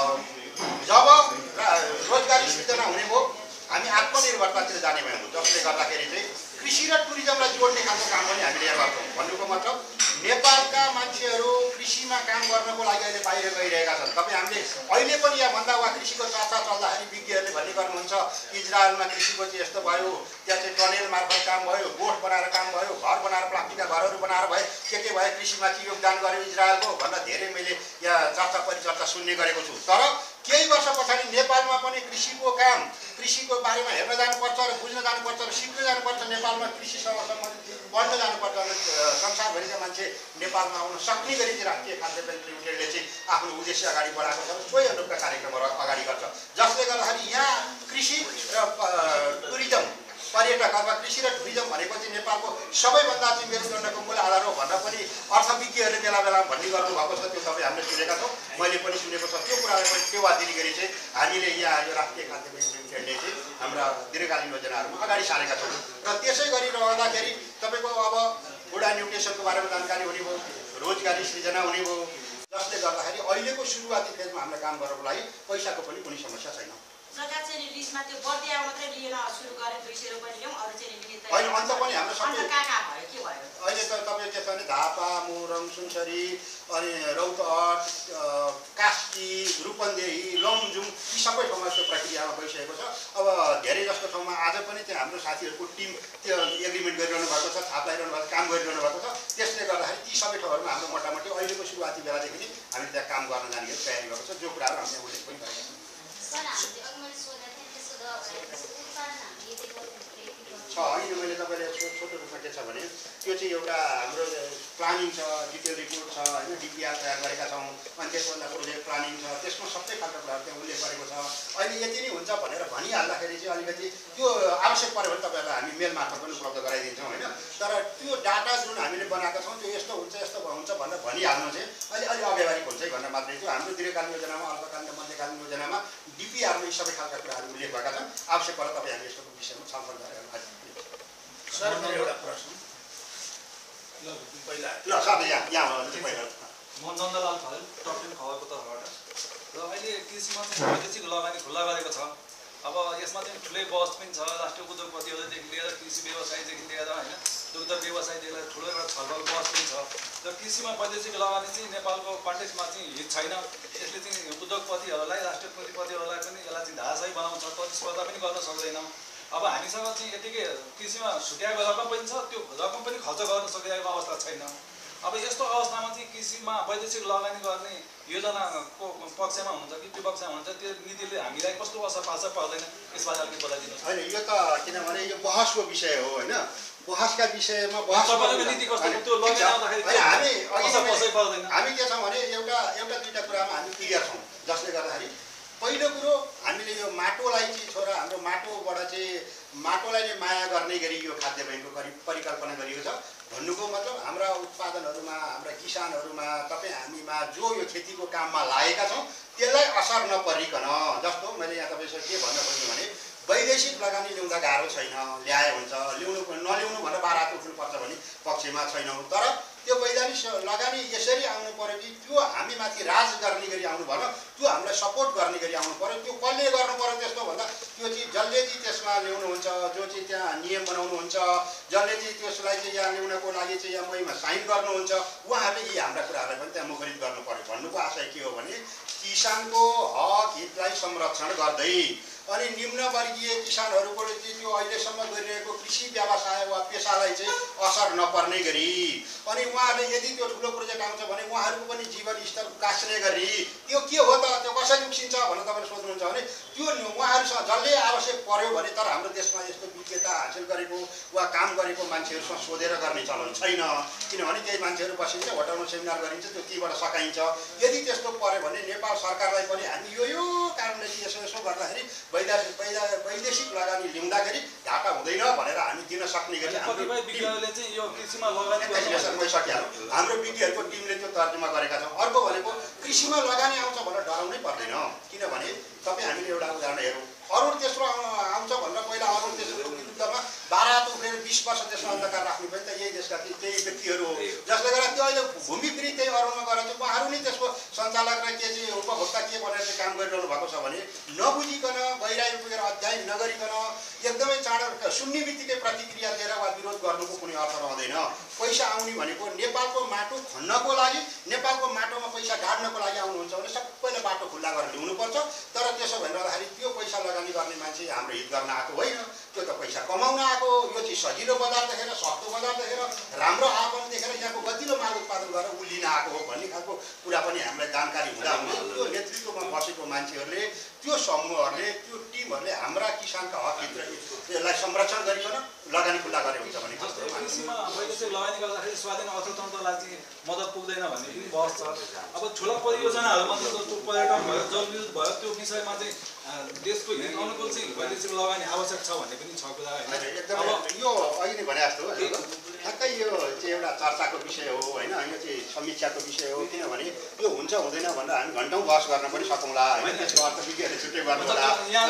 जब रोजगारी सृजना हुने भयो हामी आत्मनिर्भरतातिर जाने भयौँ, जसले गर्दाखेरि चाहिँ कृषि र टुरिज्मलाई जोड्ने खालको काम पनि हामीले यहाँ गर्छौँ। भन्नुको मतलब नेपालका मान्छेहरू कृषिमा काम गर्नको लागि अहिले बाहिर गइरहेका छन्। तपाईँ हामीले अहिले पनि यहाँभन्दा वा कृषिको चर्चा चल्दाखेरि विज्ञहरूले भन्ने गर्नुहुन्छ इजरायलमा कृषिको चाहिँ यस्तो भयो, त्यहाँ चाहिँ टनेल मार्फत काम भयो, गोठ बनाएर काम भयो, घर बनाएर प्लास्टिकका घरहरू बनाएर भए, के के भयो, कृषिमा चाहिँ योगदान गर्यो इजरायलको भनेर धेरै मैले यहाँ चर्चा परिचर्चा सुन्ने गरेको छु। तर केही वर्ष पछाडि नेपालमा पनि कृषिको काम कृषिको बारेमा हेर्न जानुपर्छ र बुझ्न जानुपर्छ र सिक्न जानुपर्छ, नेपालमा कृषिसँग सम्बन्धित पढ्न जानुपर्छ र संसारभरिका मान्छे नेपालमा आउन सक्ने गरी चाहिँ राष्ट्रिय खाद्य बैंक लिमिटेडले चाहिँ आफ्नो उद्देश्य अगाडि बढाएको छ र सोही अनुरूपका कार्यक्रमहरू अगाडि गर्छ, जसले गर्दाखेरि यहाँ कृषि र टुरिज्म पर्यटक अथवा कृषि र टुरिज्म भनेको चाहिँ नेपालको सबैभन्दा चाहिँ मेरुदण्डको मूल आधार हो भनेर पनि अर्थविज्ञहरूले बेला बेला भन्ने गर्नुभएको छ। त्यो तपाईँ हामीले सुनेका छौँ, मैले पनि सुनेको छ। त्यो कुरालाई पनि टेवा दिने गरी चाहिँ हामीले यहाँ यो राष्ट्रिय खाद्य बैंक लिमिटेडले चाहिँ हाम्रा दीर्घकालीन योजनाहरूमा अगाडि सारेका छौँ। र त्यसै गरी रहँदाखेरि तपाईँको अब बुढा न्युट्रिसनको बारेमा जानकारी हुने भयो, रोजगारी सृजना हुने भयो, जसले गर्दाखेरि अहिलेको सुरुवाती फेजमा हामीलाई काम गर्नको लागि पैसाको पनि कुनै समस्या छैन। सरकार चाहिँ लिस्टमा त्यो बढ्दै आउ मात्रै लिन सुरु गरे, दुई सय रुपियाँ ल्याउँ, अरू चाहिँ लिमिट होइन, अन्त पनि हाम्रो सबै कहाँ कहाँ भयो, के भयो अहिले त तपाईँ के छ भने झापा, मोरङ, सुनसरी, अनि रौतहट, कास्की, रूपन्देही, लमजुङ यी सबै ठाउँमा त्यो प्रक्रियामा गइसकेको छ। अब धेरै जस्तो ठाउँमा आज पनि त्यहाँ हाम्रो साथीहरूको टिम त्यो एग्रिमेन्ट गरिरहनु भएको छ, थाप लगाइरहनु भएको, काम गरिरहनु भएको छ। त्यसले गर्दाखेरि ती सबै ठाउँहरूमा हाम्रो मोटामोटी अहिलेको सुरुवाती बेलादेखि नै हामीहरू तयारी गरेको छ, जो कुराहरू हामीले उल्लेख पनि गरेका छौँ। छ होइन, मैले तपाईँले छोटो रूपमा के छ भने त्यो चाहिँ एउटा हाम्रो प्लानिङ छ, डिटेल रिपोर्ट छ होइन, डिपिआर तयार गरेका छौँ, अनि त्यसभन्दा प्रोजेक्ट प्लानिङ छ, त्यसमा सबै खालका कुराहरू त्यहाँ उल्लेख गरेको छ। अहिले यति नै हुन्छ भनेर भनिहाल्दाखेरि चाहिँ अलिकति त्यो आवश्यक पऱ्यो भने तपाईँहरूलाई हामी मेल मार्फत पनि उपलब्ध गराइदिन्छौँ होइन। तर त्यो डाटा जुन हामीले बनाएका छौँ त्यो यस्तो हुन्छ यस्तो हुन्छ भनेर भनिहाल्नु चाहिँ अहिले अलि अव्यावहारिक हुन्छ है भनेर मात्रै थियो। हाम्रो दीर्घकालीन योजनामा, अल्पकालीन र मध्यकालीन योजनामा डिपिआरमा यी सबै खालका कुराहरू उल्लेख भएका छन्। आवश्यक पर्दा तपाईँ हामी यसको विषयमा छलफल गरेर सर मेरो एउटा प्रश्न ल पहिला ल साथै यहाँ यहाँ पहिला म नन्दलाल खरेल टप टेन खबरको तर्फबाट र अहिले कृषिमा चाहिँ वैदेशिक लगानी खुल्ला गरेको छ। अब यसमा चाहिँ ठुलै बहस पनि छ, राष्ट्रिय उद्योगपतिहरूदेखि लिएर कृषि व्यवसायदेखि लिएर होइन दुग्ध व्यवसायदेखि लिएर ठुलो एउटा छलफल बहस पनि छ। र कृषिमा वैदेशिक लगानी चाहिँ नेपालको कन्टेक्समा चाहिँ हित छैन। यसले चाहिँ उद्योगपतिहरूलाई, राष्ट्रिय पुँजीपतिहरूलाई पनि यसलाई चाहिँ धाराशाही बनाउँछ, प्रतिस्पर्धा पनि गर्न सक्दैन। अब हामीसँग चाहिँ यतिकै कृषिमा छुट्याएको रकम पनि छ, त्यो रकम पनि खर्च गर्न सकिरहेको अवस्था छैन। अब यस्तो अवस्थामा चाहिँ कृषिमा वैदेशिक लगानी गर्ने योजनाको पक्षमा हुन्छ कि विपक्षमा हुन्छ, त्यो नीतिले हामीलाई कस्तो असर पार्छ पर्दैन, यसबारे अलिकति बताइदिनुहोस्। होइन, यो त किनभने यो बहसको विषय हो होइन, बहसका विषयमा बहस नीति कस्तो त्यो लगेर आउँदाखेरि हामी असर पर्दैन। हामी के छौँ भने एउटा एउटा दुईवटा कुरामा हामी क्लियर छौँ, जसले गर्दाखेरि पहिलो कुरो हामीले यो माटोलाई चाहिँ छोरा हाम्रो माटोबाट चाहिँ माटोलाई नै माया गर्ने गरी यो खाद्य बैङ्कको परिकल्पना गरिएको छ। भन्नुको मतलब हाम्रा उत्पादनहरूमा, हाम्रा किसानहरूमा, तपाईँ हामीमा जो यो खेतीको काममा लागेका छौँ त्यसलाई असर नपरिकन, जस्तो मैले यहाँ तपाईँसँग के भन्न खोजेँ भने वैदेशिक लगानी ल्याउँदा गाह्रो छैन, ल्याए हुन्छ, ल्याउनु नल्याउनु भनेर बाह्र हात उठ्नुपर्छ भन्ने पक्षमा छैनौँ। तर त्यो वैधानिक लगानी यसरी आउनु पऱ्यो कि त्यो हामीमाथि राज गर्ने गरी आउनु भएन, त्यो हामीलाई सपोर्ट गर्ने गरी आउनु पऱ्यो। त्यो कसले गर्नु पऱ्यो त्यस्तो भन्दा त्यो चाहिँ जसले चाहिँ त्यसमा ल्याउनुहुन्छ, जो चाहिँ त्यहाँ नियम बनाउनुहुन्छ, जसले चाहिँ त्यसलाई चाहिँ यहाँ ल्याउनको लागि चाहिँ यहाँ मैमा साइन गर्नुहुन्छ, उहाँहरूले यी हाम्रा कुराहरूलाई पनि त्यहाँ मुखरित गर्नु पऱ्यो। भन्नुको आशय के हो भने किसानको हक हितलाई संरक्षण गर्दै अनि निम्नवर्गीय किसानहरूको चाहिँ त्यो अहिलेसम्म गरिरहेको कृषि व्यवसाय वा पेसालाई चाहिँ असर नपर्ने गरी अनि उहाँहरूले यदि त्यो ठुलो प्रोजेक्ट आउँछ भने उहाँहरूको पनि जीवन स्तर उकास्ने गरी त्यो के हो त, त्यो कसरी उक्सिन्छ भनेर तपाईँले सोध्नुहुन्छ भने त्यो उहाँहरूसँग जसले आवश्यक पर्यो भने, तर हाम्रो देशमा यस्तो विज्ञता हासिल गरेको वा काम गरेको मान्छेहरूसँग सोधेर गर्ने चलन छैन। किनभने केही मान्छेहरू बसिन्छ, होटलमा सेमिनार गरिन्छ, त्यो तीबाट सकाइन्छ। यदि त्यस्तो पर्यो भने नेपाल सरकारलाई पनि हामी यो यो कारणले यसो यसो गर्दाखेरि वैदेशिक वैदेशिक लगानी ल्याउँदाखेरि घाटा हुँदैन भनेर हामी दिन सक्ने गरी हाम्रो हाम्रो विज्ञहरूको टिमले त्यो तर्जुमा गरेका छौँ। अर्को भनेको कृषिमा लगानी आउँछ भनेर डराउनै पर्दैन, किनभने तपाईँ हामीले एउटा उदाहरण हेरौँ, अरुण तेस्रो आउँछ भनेर पहिला अरुण तेस्रोको विरुद्धमा बाह्र हात उफ्रेर बिस वर्ष त्यसमा अन्धकार राख्ने पनि त यही देशका केही व्यक्तिहरू हो, जसले गर्दा त्यो अहिले भूमि फेरि त्यही अरुणमा गएर चाहिँ उहाँहरू नै त्यसको सञ्चालक र के चाहिँ उपभोक्ता के भनेर चाहिँ काम गरिरहनु भएको छ भने नबुझिकन गहिराई पुगेर अध्ययन नगरिकन एकदमै चाँडो सुन्ने बित्तिकै प्रतिक्रिया दिएर वा विरोध गर्नुको कुनै अर्थ रहँदैन। पैसा आउने भनेको नेपालको माटो खन्नको लागि, नेपालको माटोमा पैसा ढाड्नको लागि आउनुहुन्छ भने सबैले बाटो खुल्ला गरेर ल्याउनुपर्छ। तर त्यसो भइरहँदाखेरि त्यो पैसा लगानी गर्ने मान्छे हाम्रो हित गर्न आएको होइन, त्यो त पैसा कमाउन आएको। यो चाहिँ सजिलो बजार देखेर, सस्तो बजार देखेर, राम्रो आवन देखेर यहाँको गतिलो माल उत्पादन गरेर ऊ लिन आएको हो भन्ने खालको कुरा पनि हामीलाई जानकारी हुँदा हुँदै त्यो नेतृत्वमा बसेको मान्छेहरूले, त्यो समूहहरूले, त्यो टिमहरूले हाम्रा किसानका हक हित यसलाई संरक्षण गरिकन लगानी खुल्ला गरे हुन्छ भने कृषिमा वैदेशिक लगानी गर्दाखेरि स्वाधीन अर्थतन्त्रलाई चाहिँ मद्दत पुग्दैन भन्ने पनि बहस छ। अब ठुला परियोजनाहरूमा जस्तो पर्यटन भयो, जलविद्युत भयो, त्यो विषयमा चाहिँ देशको हित अनुकूल चाहिँ वैदेशिक लगानी आवश्यक छ भन्ने पनि छ कुरा होइन। एकदम यो अहिले भने जस्तो ठ्याक्कै यो चाहिँ एउटा चर्चाको विषय हो होइन, यो चाहिँ समीक्षाको विषय हो। किनभने यो हुन्छ हुँदैन भनेर हामी घन्टौँ बहस गर्न पनि सकौँला होइन, त्यसको अर्थ विज्ञहरूले छुट्टै गर्नु होला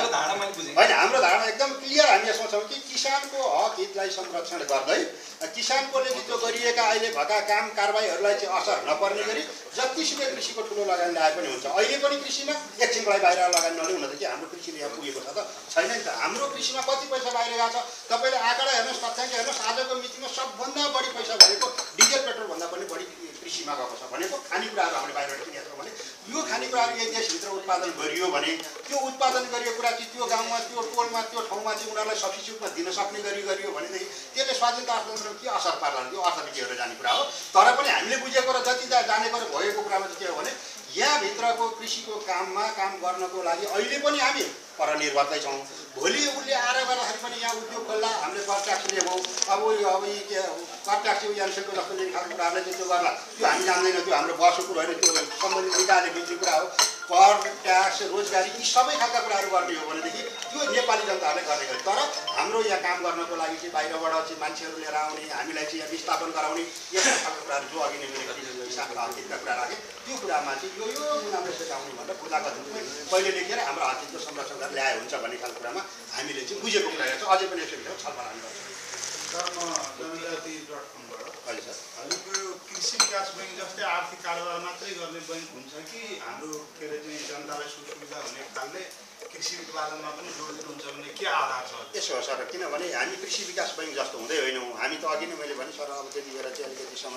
होइन। हाम्रो धारणा एकदम क्लियर हामी यसमा छौँ कि किसानको हक हितलाई संरक्षण गर्दै किसानको नेतृत्व गरिएका अहिले भएका काम कारबाहीहरूलाई चाहिँ असर नपर्ने गरी जतिसुकै कृषिको ठुलो लगानी लगाए पनि हुन्छ। अहिले पनि कृषिमा एकछिनलाई बाहिर लगानी नल्याउन त कि हाम्रो कृषिले यहाँ पुगेको छ त छैन नि त। हाम्रो कृषिमा कति पैसा बाहिर गएको छ तपाईँले आँकडा हेर्नुहोस्, तथ्याङ्क हेर्नुहोस्। आजको मितिमा सबभन्दा बढी पैसा भनेको डिजेल पेट्रोलभन्दा पनि बढी कृषिमा गएको छ भनेको खानेकुराहरू हामीले बाहिरबाट किनेका छौँ भने यो खानेकुराहरू यही देशभित्र उत्पादन गरियो भने त्यो उत्पादन गरिएको कुरा चाहिँ त्यो गाउँमा, त्यो टोलमा, त्यो ठाउँमा चाहिँ उनीहरूलाई सब्सिट्युटमा दिन सक्ने गरी गरियो भनेदेखि त्यसले स्वाधीनता अर्थतन्त्रमा के असर पार्ला, त्यो अर्थविज्ञहरू जाने कुरा हो। तर पनि हामीले बुझेको र जति जानेको र भएको कुरामा चाहिँ के हो भने यहाँभित्रको कृषिको काममा काम गर्नको लागि अहिले पनि हामी परनिर्भर छौँ। भोलि उसले आएर गर्दाखेरि पनि यहाँ उद्योग खोल्ला, हामीले कर ट्याक्स लिएको अब अब यी के कर ट्याक्स एनसेलको जस्तो लिने खालको कुराहरूले चाहिँ त्यो गर्ला, त्यो हामी जान्दैनौँ। त्यो हाम्रो बसको कुरा होइन, त्यो सम्बन्धित निकायले बुझ्ने कुरा हो। कर ट्याक्स रोजगारी यी सबै खालका कुराहरू गर्ने हो भनेदेखि त्यो नेपाली जनताहरूले गर्ने गरे। तर हाम्रो यहाँ काम गर्नको लागि चाहिँ बाहिरबाट चाहिँ मान्छेहरू लिएर आउने, हामीलाई चाहिँ यहाँ विस्थापन गराउने यस्तो खालको कुराहरू जो अघि नै मैले किसानको हकितका कुरा राखेँ त्यो कुरामा चाहिँ यो यो नामले सघाउने भनेर बुझाएको थियौँ। पहिले लेखेर हाम्रो हकितको संरक्षण गरेर ल्याए हुन्छ भन्ने खालको कुरामा हामीले चाहिँ बुझेको कुरा छ। अझै पनि यसो विषयमा छलफल हामी गर्छौँ। सर म जनजाति डट कमबाट हजुर सर, हजुरको यो कृषि विकास बैङ्क जस्तै आर्थिक कारोबार मात्रै गर्ने बैङ्क हुन्छ कि हाम्रो के अरे चाहिँ जनतालाई सुविधा हुने खालले कृषि उत्पादनमा पनि जोड दिनुहुन्छ भने के आधार छ? यसो हो सर, किनभने हामी कृषि विकास बैङ्क जस्तो हुँदै होइनौँ। हामी त अघि नै मैले भने सर अब त्यति बेला चाहिँ अलिकति समय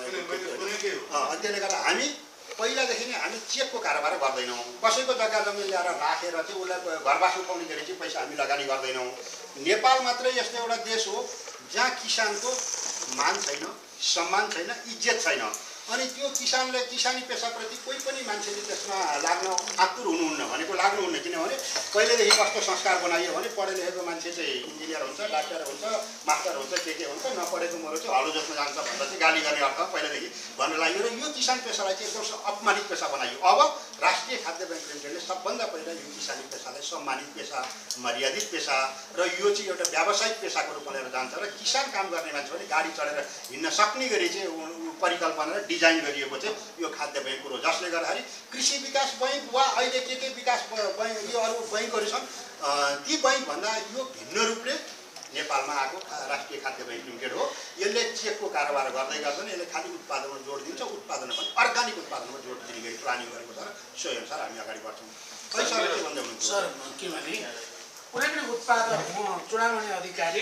अनि त्यसले गर्दा हामी पहिलादेखि नै हामी चेकको कारोबार गर्दैनौँ। कसैको जग्गा जमिन ल्याएर राखेर चाहिँ उसलाई घरबास उठाउने गरी चाहिँ पैसा हामी लगानी गर्दैनौँ। नेपाल मात्रै यस्तो एउटा देश हो जहाँ किसानको मान छैन, सम्मान छैन, इज्जत छैन। अनि त्यो किसानले किसानी पेसाप्रति कोही पनि मान्छेले त्यसमा लाग्न आतुर हुनुहुन्न भनेको लाग्नुहुन्न। किनभने पहिलेदेखि कस्तो संस्कार बनाइयो भने पढे लेखेको मान्छे चाहिँ इन्जिनियर हुन्छ, डाक्टर हुन्छ, मास्टर हुन्छ, के के हुन्छ, नपढेको मरो चाहिँ हलो जोत्न जान्छ भन्दा चाहिँ गाली गर्ने अर्थ पहिलेदेखि भन्न लाग्यो र यो किसान पेसालाई चाहिँ एकदम अपमानित पेसा बनाइयो। अब राष्ट्रिय खाद्य बैङ्क लिमिटेडले सबभन्दा पहिला यो किसानी पेसालाई सम्मानित पेसा, मर्यादित पेसा र यो चाहिँ एउटा व्यावसायिक पेसाको रूपमा लिएर जान्छ र किसान काम गर्ने मान्छे पनि गाडी चढेर हिँड्न सक्ने गरी चाहिँ परिकल्पना र डिजाइन गरिएको चाहिँ यो खाद्य बैङ्क हो। जसले गर्दाखेरि कृषि विकास बैङ्क वा अहिले के के विकास बैङ्क यो अरू बैङ्कहरू छन् ती बैङ्कभन्दा यो भिन्न रूपले नेपालमा आएको राष्ट्रिय खाद्य बैङ्क लिमिटेड हो। यसले चेकको कारोबार गर्दै गर्दैन, यसले खालि उत्पादनमा जोड दिन्छ, उत्पादनमा पनि अर्ग्यानिक उत्पादनमा जोड दिने गरी प्लानिङ गरेको छ र सोही अनुसार हामी अगाडि बढ्छौँ। खै सर के भन्दै हुनुहुन्छ? सर के भने कुनै पनि उत्पादक म चुडामणि अधिकारी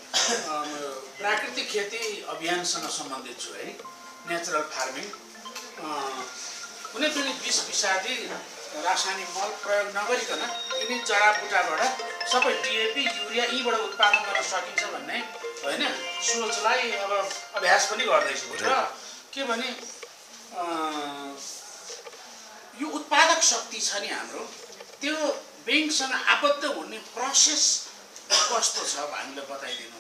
प्राकृतिक खेती अभियानसँग सम्बन्धित छु है, नेचुरल फार्मिङ। कुनै पनि विष विषादी रासायनिक मल प्रयोग नगरिकन यिनी जडाबुटाबाट सबै डिएपी युरिया यीबाट उत्पादन गर्न सकिन्छ भन्ने होइन सोचलाई अब अभ्यास पनि गर्दैछु र के भने यो उत्पादक शक्ति छ नि हाम्रो, त्यो ब्याङ्कसँग आबद्ध हुने प्रोसेस कस्तो छ हामीलाई बताइदिनु।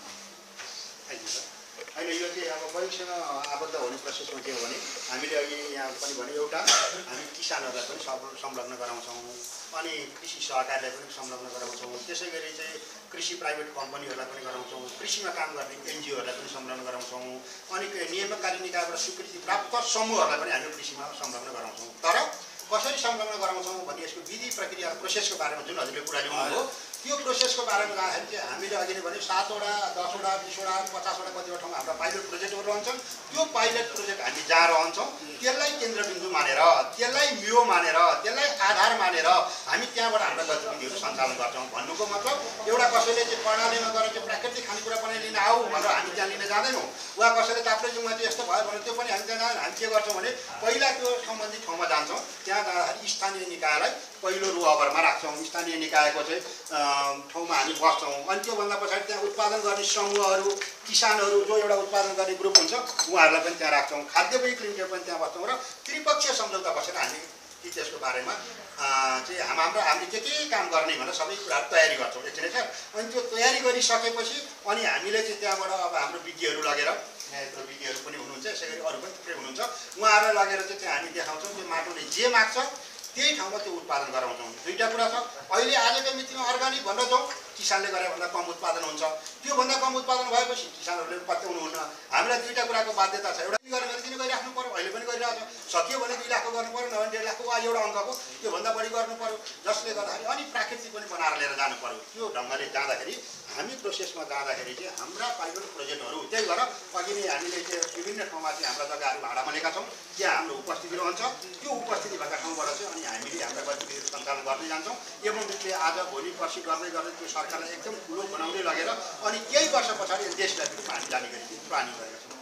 होइन यो चाहिँ अब बैङ्कसँग आबद्ध हुने प्रोसेसमा के हो भने हामीले अघि यहाँ पनि भने एउटा हामी किसानहरूलाई पनि संलग्न गराउँछौँ, अनि कृषि सहकारीलाई पनि संलग्न गराउँछौँ, त्यसै गरी चाहिँ कृषि प्राइभेट कम्पनीहरूलाई पनि गराउँछौँ, कृषिमा काम गर्ने एनजिओहरूलाई पनि संलग्न गराउँछौँ, अनि नियामककारी निकायबाट स्वीकृति प्राप्त समूहहरूलाई पनि हामी कृषिमा संलग्न गराउँछौँ। तर कसरी संलग्न गराउँछौँ भने यसको विधि प्रक्रिया प्रोसेसको बारेमा जुन हजुरले कुरा ल्याउनु हो त्यो प्रोसेसको बारेमा जाँदाखेरि चाहिँ हामीले अघि नै भने सातवटा दसवटा बिसवटा पचासवटा कतिवटा ठाउँमा हाम्रा पाइलट प्रोजेक्टहरू रहन्छन्। त्यो पाइलट प्रोजेक्ट हामी जहाँ रहन्छौँ त्यसलाई केन्द्रबिन्दु मानेर, त्यसलाई मियो मानेर, त्यसलाई आधार मानेर हामी त्यहाँबाट हाम्रा गतिविधिहरू सञ्चालन गर्छौँ। भन्नुको मतलब एउटा कसैले चाहिँ कर्णालीमा गएर चाहिँ प्राकृतिक खानेकुरा पनि लिन आऊ भनेर हामी त्यहाँ लिन जाँदैनौँ, वा कसैले ताप्लेजुङमा चाहिँ यस्तो भयो भने त्यो पनि हामी त्यहाँ जाँदैन। हामी के गर्छौँ भने पहिला त्यो सम्बन्धित ठाउँमा जान्छौँ, त्यहाँ जाँदाखेरि स्थानीय निकायलाई पहिलो रोअबरमा राख्छौँ, स्थानीय निकायको चाहिँ ठाउँमा हामी बस्छौँ। अनि त्योभन्दा पछाडि त्यहाँ उत्पादन गर्ने समूहहरू, किसानहरू जो एउटा उत्पादन गर्ने ग्रुप हुन्छ उहाँहरूलाई पनि त्यहाँ राख्छौँ, खाद्य बैङ्क लिमिटेड पनि त्यहाँ बस्छौँ र त्रिपक्षीय सम्झौता बसेर हामी त्यसको बारेमा चाहिँ हाम हाम्रो हामीले के के काम गर्ने भनेर सबै कुराहरू तयारी गर्छौँ एकछिन सर। अनि त्यो तयारी गरिसकेपछि अनि हामीले चाहिँ त्यहाँबाट अब हाम्रो विज्ञहरू लगेर न्यायिक विज्ञहरू पनि हुनुहुन्छ, यसै गरी अरू पनि थुप्रै हुनुहुन्छ, उहाँहरूलाई लगेर चाहिँ त्यहाँ हामी देखाउँछौँ त्यो माटोले जे माग्छ त्यही ठाउँमा त्यो उत्पादन गराउँछौँ। दुईवटा कुरा छ, अहिले आजको मितिमा अर्ग्यानिक भनेर जाउँ किसानले गरे भन्दा कम उत्पादन हुन्छ, त्योभन्दा कम उत्पादन भएपछि किसानहरूले पत्याउनुहुन्न। हामीलाई दुईवटा कुराको बाध्यता छ, एउटा गरेर किन गरिराख्नु पऱ्यो, अहिले पनि गरिरहेको छ, सकियो भने दुई लाखको गर्नु पऱ्यो, नभए डेढ लाखको वा एउटा अङ्कको त्योभन्दा बढी गर्नु पऱ्यो, जसले गर्दाखेरि अनि प्राकृतिक पनि बनाएर लिएर जानु पऱ्यो। त्यो ढङ्गले जाँदाखेरि हामी प्रोसेसमा जाँदाखेरि चाहिँ हाम्रा पाइलट प्रोजेक्टहरू त्यही भएर अघि नै हामीले चाहिँ विभिन्न ठाउँमा चाहिँ हाम्रा जग्गाहरू भाडामा लिएका छौँ, त्यहाँ हाम्रो उपस्थिति रहन्छ। त्यो उपस्थिति भएका ठाउँबाट चाहिँ अनि हामीले हाम्रा गतिविधिहरू सञ्चालन गर्दै जान्छौँ। एवं रूपले आज भोलि पर्सि गर्दै गर्दै त्यो सरकारलाई एकदम ठुलो बनाउँदै लगेर अनि केही वर्ष पछाडि देशव्यापी रूपमा हामी जाने गरी प्लानिङ गरेका छौँ।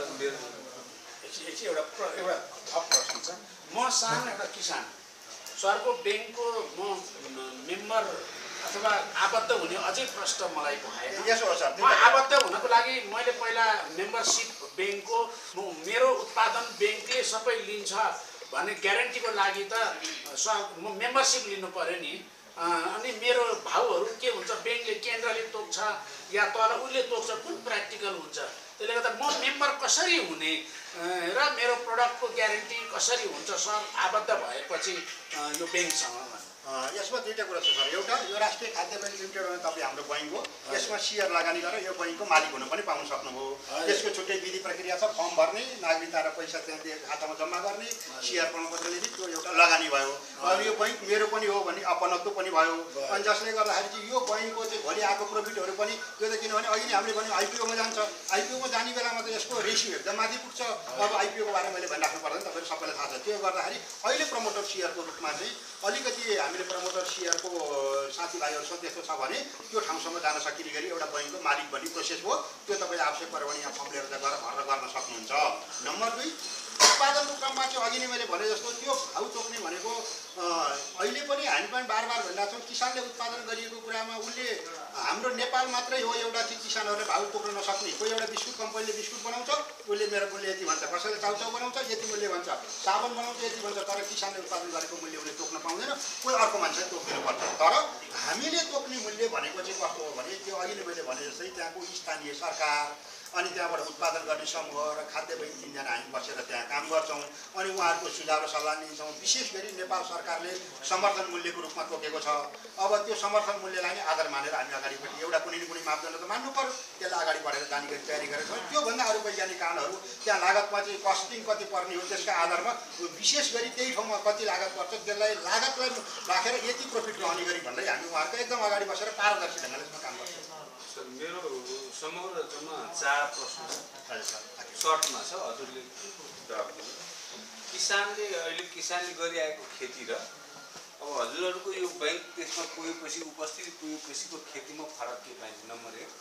एउटा एउटा थप प्रश्न छ। म सानो एउटा किसान, सरको ब्याङ्कको म मेम्बर अथवा आबद्ध हुने अझै प्रश्न मलाई भएन। यसो हो सर, म आबद्ध हुनको लागि मैले पहिला मेम्बरसिप ब्याङ्कको मेरो उत्पादन ब्याङ्कले सबै लिन्छ भने ग्यारेन्टीको लागि त म मेम्बरसिप लिनु पऱ्यो नि। अनि मेरो भाउहरू के हुन्छ, ब्याङ्कले केन्द्रले तोक्छ या तल उसले तोक्छ, कुन प्र्याक्टिकल हुन्छ? त्यसले गर्दा म मेम्बर कसरी हुने र मेरो प्रडक्टको ग्यारेन्टी कसरी हुन्छ सर आबद्ध भएपछि यो ब्याङ्कसँग? यसमा दुईवटा कुरा छ सर। एउटा, यो राष्ट्रिय खाद्य ब्याङ्क लिमिटेड भने तपाईँ हाम्रो बैङ्क हो, यसमा सेयर लगानी गरेर यो बैङ्कको मालिक हुन पनि पाउन सक्नुभयो। त्यसको छुट्टै विधि प्रक्रिया छ, फर्म भर्ने, नागरिकता र पैसा त्यहाँ दिएको खातामा जम्मा गर्ने, सेयर प्रमाणपत्र लिने, त्यो एउटा लगानी भयो। अब यो बैङ्क मेरो पनि हो भने अपनत्व पनि भयो। अनि जसले गर्दाखेरि चाहिँ यो बैङ्कको चाहिँ भोलि आएको प्रफिटहरू पनि त्यो त किनभने अहिले नै हामीले भन्यो आइपिओमा जान्छ, आइपिओमा जाने बेलामा त यसको रेसियो एकदम माथि पुग्छ। अब आइपिओको बारेमा मैले भनिराख्नु पर्दैन, तपाईँहरू सबैलाई थाहा छ। त्यो गर्दाखेरि अहिले प्रमोटर सेयरको रूपमा चाहिँ अलिकति हामीले प्रमोटर सेयरको साथीभाइहरूसँग त्यस्तो छ भने त्यो ठाउँसम्म जान सकिने गरी एउटा बैङ्कको मालिक बन्ने प्रोसेस हो। त्यो तपाईँ आवश्यक पऱ्यो भने यहाँ फर्म लिएर गएर भरेर गर्न सक्नुहुन्छ। नम्बर दुई, उत्पादनको क्रममा चाहिँ अघि नै मैले भने जस्तो त्यो भाउ तोक्ने भनेको अहिले पनि हामी पनि बार बार भनिरहेको छौँ, किसानले उत्पादन गरिएको कुरामा उसले हाम्रो नेपाल मात्रै हो एउटा चाहिँ किसानहरूले भाउ तोक्न नसक्ने। कोही एउटा बिस्कुट कम्पनीले बिस्कुट बनाउँछ, उसले मेरो मूल्य यति भन्छ, कसैले चाउचाउ बनाउँछ यति मूल्य भन्छ, साबुन बनाउँछ यति भन्छ, तर किसानले उत्पादन गरेको मूल्य उसले तोक्न पाउँदैन, कोही अर्को मान्छेले तोकिदिनुपर्छ। तर हामीले तोक्ने मूल्य भनेको चाहिँ कस्तो हो भने त्यो अघि नै मैले भने जस्तै त्यहाँको स्थानीय सरकार अनि त्यहाँबाट उत्पादन गर्ने समूह र खाद्य बैङ्क तिनजना हामी बसेर त्यहाँ काम गर्छौँ अनि उहाँहरूको सुझाव र सल्लाह लिन्छौँ। विशेष गरी नेपाल सरकारले समर्थन मूल्यको रूपमा तोकेको छ। अब त्यो समर्थन मूल्यलाई नै आधार मानेर हामी अगाडि बढ्ने एउटा कुनै न कुनै मापदण्ड त मान्नु पऱ्यो, त्यसलाई अगाडि बढेर जाने गरी तयारी गरेका छौँ। त्योभन्दा अरू वैज्ञानिक कारणहरू त्यहाँ लागतमा चाहिँ कस्टिङ कति पर्ने हो त्यसका आधारमा विशेष गरी त्यही ठाउँमा कति लागत पर्छ त्यसलाई लागतलाई राखेर यति प्रफिट रहने गरी भन्दै हामी उहाँहरूको एकदम अगाडि बसेर पारदर्शी ढङ्गले यसमा काम गर्छौँ। मेरो समग्र जम्मा चार प्रश्न सर्टमा छ, हजुरले जवाब दिनु। किसानले अहिले किसानले गरिआएको खेती र अब हजुरहरूको यो बैङ्क त्यसमा पुगेपछि उपस्थिति पुगेपछिको खेतीमा फरक के पाइन्छ? नम्बर एक।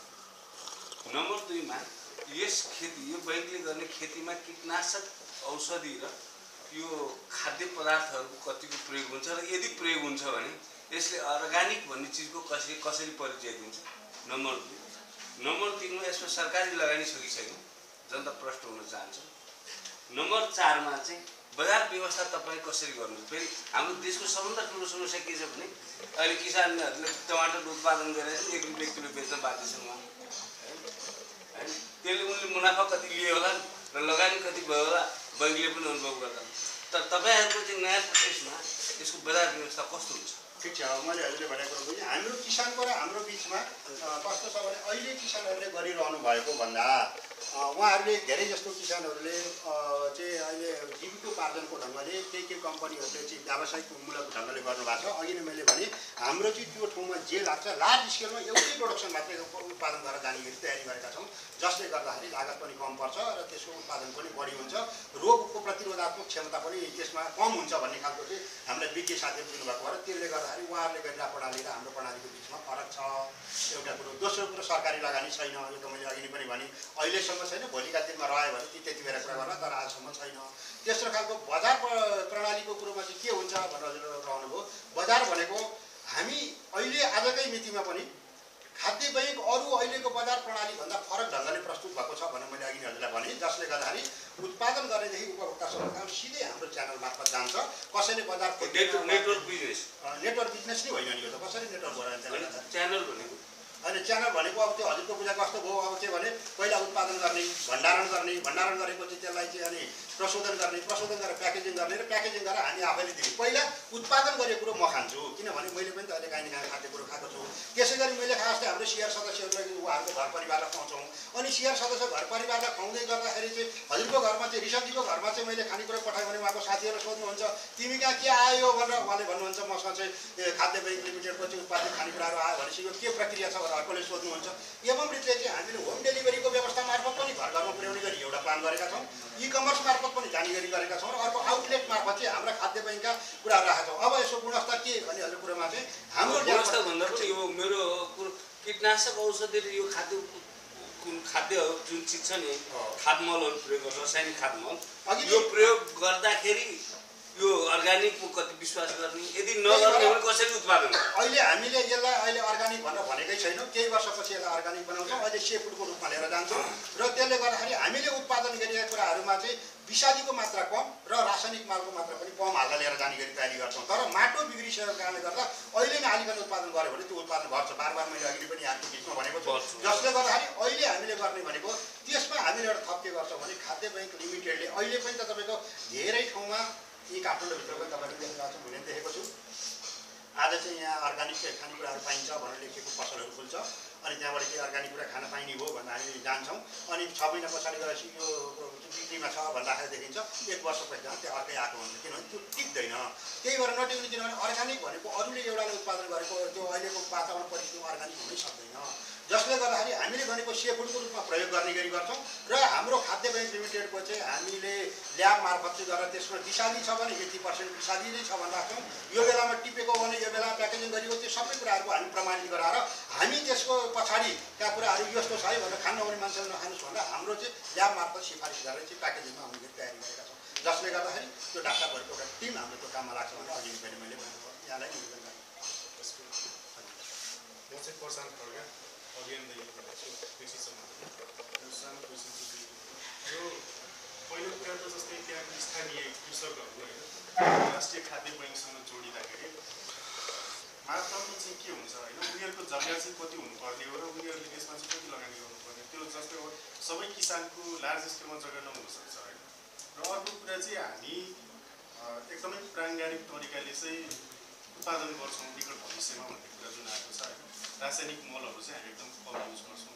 नम्बर दुईमा यस खेती यो बैङ्कले गर्ने खेतीमा कीटनाशक औषधि र यो खाद्य पदार्थहरूको कतिको प्रयोग हुन्छ र यदि प्रयोग हुन्छ भने यसले अर्गानिक भन्ने चिजको कसरी कसरी परिचय दिन्छ? नम्बर दुई। नम्बर तिनमा यसमा सरकारी लगानी छ कि छैन? जनता प्रश्न हुन चाहन्छ। नम्बर चारमा चाहिँ बजार व्यवस्था तपाईँ कसरी गर्नुहुन्छ? फेरि हाम्रो देशको सबभन्दा ठुलो समस्या के छ भने अहिले किसानहरूले टमाटर उत्पादन गरेर एक रुपियाँ किलो बेच्न बाध्य छन् उहाँ, होइन? त्यसले उनले मुनाफा कति लियो होला र लगानी कति भयो होला बैङ्कले पनि अनुभव गर्दा। तर तपाईँहरूको चाहिँ नयाँ प्रोसेसमा यसको बजार व्यवस्था कस्तो हुन्छ? ठिक छ, मैले हजुरले भनेको बुझेँ। हाम्रो किसानको र हाम्रो बिचमा कस्तो छ भने अहिले किसानहरूले गरिरहनु भएको भन्दा उहाँहरूले धेरै जस्तो किसानहरूले चाहिँ अहिले जीविकोपार्जनको ढङ्गले केही केही कम्पनीहरूले चाहिँ व्यावसायिकमूलक ढङ्गले गर्नुभएको छ। अघि नै मैले भने हाम्रो चाहिँ त्यो ठाउँमा जे लाग्छ लार्ज स्केलमा एउटै प्रोडक्सन मात्रै उत्पादन गरेर जाने गरी तयारी गरेका छौँ, जसले गर्दाखेरि लागत पनि कम पर्छ र त्यसको उत्पादन पनि बढी हुन्छ, रोगको प्रतिरोधात्मक क्षमता पनि त्यसमा कम हुन्छ भन्ने खालको चाहिँ हामीलाई विज्ञ साथीहरू दिनुभएको हो र त्यसले गर्दाखेरि उहाँहरूले गरिरहेको प्रणाली र हाम्रो प्रणालीको बिचमा फरक छ, एउटा कुरो। दोस्रो कुरो सरकारी लगानी छैन, यो त मैले अघि नै पनि भने अहिलेसम्म छैन, भोलिका दिनमा रह्यो भने ती त्यति बेला कुरा गर्न, तर आजसम्म छैन। तेस्रो खालको बजार प्रणालीको कुरोमा चाहिँ के हुन्छ भनेर हजुर रहनुभयो। बजार भनेको हामी अहिले आजकै मितिमा पनि खाद्य बैङ्क अरू अहिलेको बजार प्रणालीभन्दा फरक ढङ्गले प्रस्तुत भएको छ भनेर मैले अघि नै हजुरलाई भने, जसले गर्दाखेरि उत्पादन गरेदेखि उपभोक्तासम्म सिधै हाम्रो च्यानल मार्फत जान्छ। कसैले बजार नेटवर्क बिजनेस नेटवर्क बिजनेस नै होइन नि, यो त कसरी नेटवर्क भयो? च्यानल भनेको अहिले च्यानल भनेको अब त्यो हजुरको बुझा कस्तो भयो? अब के भने पहिला उत्पादन गर्ने, भण्डारण गर्ने, भण्डारण गरेपछि त्यसलाई चाहिँ अनि प्रशोधन गर्ने, प्रशोधन गरेर प्याकेजिङ गर्ने र प्याकेजिङ गरेर हामी आफैले दिने। पहिला उत्पादन गरेको कुरो म खान्छु, किनभने मैले पनि त अहिले काहीँ न काहीँ खाद्य कुरो खाएको छु। त्यसै गरी मैले खास चाहिँ हाम्रो सेयर सदस्यहरूलाई उहाँहरूको घर परिवारलाई खुवाउँछौँ। अनि सेयर सदस्य घर परिवारलाई खुवाउँदै गर्दाखेरि चाहिँ हजुरको घरमा चाहिँ ऋषभजीको घरमा चाहिँ मैले खानेकुरा पठाएँ भने उहाँको साथीहरूले सोध्नुहुन्छ तिमी कहाँ के आयो भनेर उहाँले भन्नुहुन्छ मसँग चाहिँ खाद्य बैङ्क लिमिटेडको चाहिँ उत्पादित खानेकुराहरू आयो भनेपछि यो के प्रक्रिया छ भनेर अर्कोले सोध्नुहुन्छ। एवं रीतिले चाहिँ हामीले होम डेलिभरीको व्यवस्था मार्फत पनि घर घरमा पुर्याउने गरी एउटा प्लान गरेका छौँ, इ कमर्स मार्फत पनि जाने गरी गरेका छौँ र अर्को आउटलेट मार्फत चाहिँ हाम्रा खाद्य बैङ्कका कुराहरू राखेका छौँ। अब यसको गुणस्तर के भन्ने हजुर कुरोमा चाहिँ हाम्रो गुणस्तर भन्दा पनि यो मेरो कुरो कीटनाशक औषधिले यो खाद्य खाद्य जुन चिज छ नि खादमलहरू प्रयोग गर्छ, रासायनिक खादमल, यो प्रयोग गर्दाखेरि यो अर्ग्यानिक अर्ग्यानिकमा कति विश्वास गर्ने, यदि नगर्ने भने कसरी उत्पादन गर्ने? अहिले हामीले यसलाई अहिले अर्ग्यानिक भनेर भनेकै छैनौँ। केही वर्षपछि यसलाई अर्ग्यानिक बनाउँछौँ। अहिले से फुडको रूपमा लिएर जान्छौँ र त्यसले गर्दाखेरि हामीले उत्पादन गरिरहेका कुराहरूमा चाहिँ विषादीको मात्रा कम र रासायनिक मालको मात्रा पनि कम हाल्दा लिएर जाने गरी तयारी गर्छौँ। तर माटो बिग्रिसकेको कारणले गर्दा अहिले नै हालिकन उत्पादन गऱ्यो भने त्यो उत्पादन घट्छ। बार बार मैले अघि पनि यहाँको बिचमा भनेको छु। जसले गर्दाखेरि अहिले हामीले गर्ने भनेको त्यसमा हामीले एउटा थप के गर्छौँ भने खाद्य बैङ्क लिमिटेडले अहिले पनि त तपाईँको धेरै ठाउँमा यी काठमाडौँभित्रको तपाईँले देख्नुभएको छ, मैले देखेको छु। आज चाहिँ यहाँ अर्ग्यानिक खानेकुराहरू पाइन्छ भनेर लेखेको पसलहरू खुल्छ अनि त्यहाँबाट के अर्ग्यानिक कुरा खान पाइने हो भनेर हामी जान्छौँ अनि छ महिना पछाडि गएपछि यो बिक्रीमा छ भन्दाखेरि देखिन्छ एक वर्षपछि जान्छ त्यो अर्कै आएको हुन्छ, किनभने त्यो टिक्दैन। त्यही भएर नटिक्ने, किनभने अर्ग्यानिक भनेको अरूले एउटाले उत्पादन गरेको त्यो अहिलेको वातावरण परिस्थितिमा अर्ग्यानिक हुनै सक्दैन। जसले गर्दाखेरि हामीले भनेको सेफुडको रूपमा प्रयोग गर्ने गरी गर्छौँ र हाम्रो खाद्य बैङ्क लिमिटेडको चाहिँ हामीले ल्याब मार्फत चाहिँ गरेर त्यसमा विषादी छ भने यति पर्सेन्ट विषादी नै छ भनेर राख्छौँ। यो बेलामा टिपेको भने यो बेला प्याकेजिङ गरियो, त्यो सबै कुराहरूको हामी प्रमाणित गराएर हामी त्यसको पछाडिका कुराहरू यस्तो छ है भनेर खान नहुने मान्छेले नखानुहोस् भनेर हाम्रो चाहिँ ल्याब मार्फत सिफारिस गरेर चाहिँ प्याकेजिङमा आउने गरी तयारी गरेका छौँ। जसले गर्दाखेरि त्यो डाक्टरहरूको एउटा टिम हाम्रो त्यो काममा लाग्छ भनेर अघि पनि मैले भनेको यहाँलाई निवेदन गरेँ। म चाहिँ प्रशान्त खड्का अभियानदेखि कृषि सम्बन्धी यो सानो क्वेसन चाहिँ यो पहिलो कुरा त जस्तै त्यहाँको स्थानीय कृषकहरू होइन राष्ट्रिय खाद्य बैङ्कसँग जोडिँदाखेरि मात्रामा चाहिँ के हुन्छ होइन, उनीहरूको जग्गा चाहिँ कति हुनुपर्ने हो र उनीहरूले त्यसमा चाहिँ कति लगानी गर्नुपर्ने, त्यो जस्तै सबै किसानको लार्ज स्केलमा जग्गा नहुनसक्छ होइन। र अर्को कुरा चाहिँ हामी एकदमै प्राङ्गारिक तरिकाले चाहिँ उत्पादन गर्छौँ निकट भविष्यमा भन्ने कुरा जुन आएको छ होइन। रासायनिक मलहरू चाहिँ हामी एकदम कम युज गर्छौँ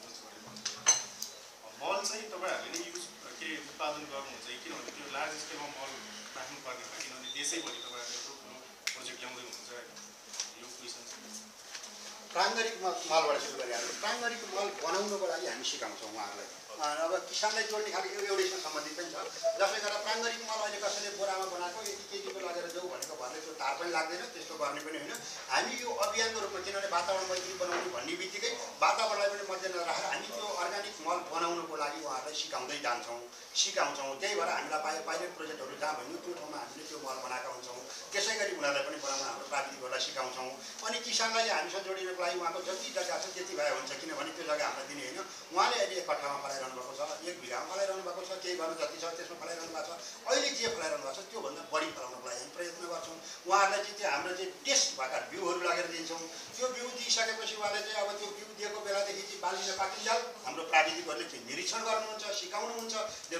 मल चाहिँ तपाईँहरूले नै युज के उत्पादन गर्नुहुन्छ किनभने त्यो लार्ज स्केलमा मल राख्नुपर्ने भयो, किनभने देशैभरि तपाईँहरूले ठुलो प्रोजेक्ट ल्याउँदै हुनुहुन्छ होइन। यो क्वेसन प्राङ्गारिक मलबाट सुरु गरेर हामी प्राङ्गारिक मल बनाउनको लागि हामी सिकाउँछौँ उहाँहरूलाई। अब किसानलाई जोड्ने खालको एउटैसँग सम्बन्धित पनि छ। जसले गर्दा प्राङ्गारिक मल अहिले कसैले बोरामा बनाएको यति केजीको लगेर जाउँ भनेको भन्ने त्यो तार पनि लाग्दैन, त्यस्तो गर्ने पनि होइन। हामी यो अभियानको रूपमा किनभने वातावरण मैत्री बनाउनु भन्ने बित्तिकै वातावरणलाई पनि मध्यनजर राखेर हामी त्यो अर्ग्यानिक मल बनाउनुको लागि उहाँहरूलाई सिकाउँदै जान्छौँ सिकाउँछौँ। त्यही भएर हामीलाई पाइ पाइलट प्रोजेक्टहरू जहाँ भन्यो त्यो ठाउँमा हामीले त्यो मल बनाएका हुन्छौँ। त्यसै गरी उनीहरूलाई पनि बनाउन हाम्रो प्राविधिकहरूलाई सिकाउँछौँ। अनि किसानलाई हामीसँग जोडिनको लागि उहाँको जति जग्गा छ त्यति भए हुन्छ, किनभने त्यो जग्गा हामीलाई दिने होइन। उहाँले अहिले एक कट्ठामा फलाइरहनु भएको छ, एक बिघामा फलाइरहनु भएको छ, केही गर्नु जति छ त्यसमा फलाइरहनु भएको छ। अहिले जे फलाइरहनु भएको छ त्योभन्दा बढी फलाउनको लागि हामी प्रयत्न गर्छौँ। उहाँहरूलाई चाहिँ त्यो हाम्रो चाहिँ टेस्ट भएका बिउहरू लगेर दिन्छौँ। त्यो बिउ दिइसकेपछि उहाँले चाहिँ अब त्यो बिउ दिएको बेलादेखि चाहिँ बालिन पाकिन्जाल हाम्रो प्राविधिकहरूले चाहिँ निरीक्षण गर्नुहुन्छ, सिकाउनुहुन्छ,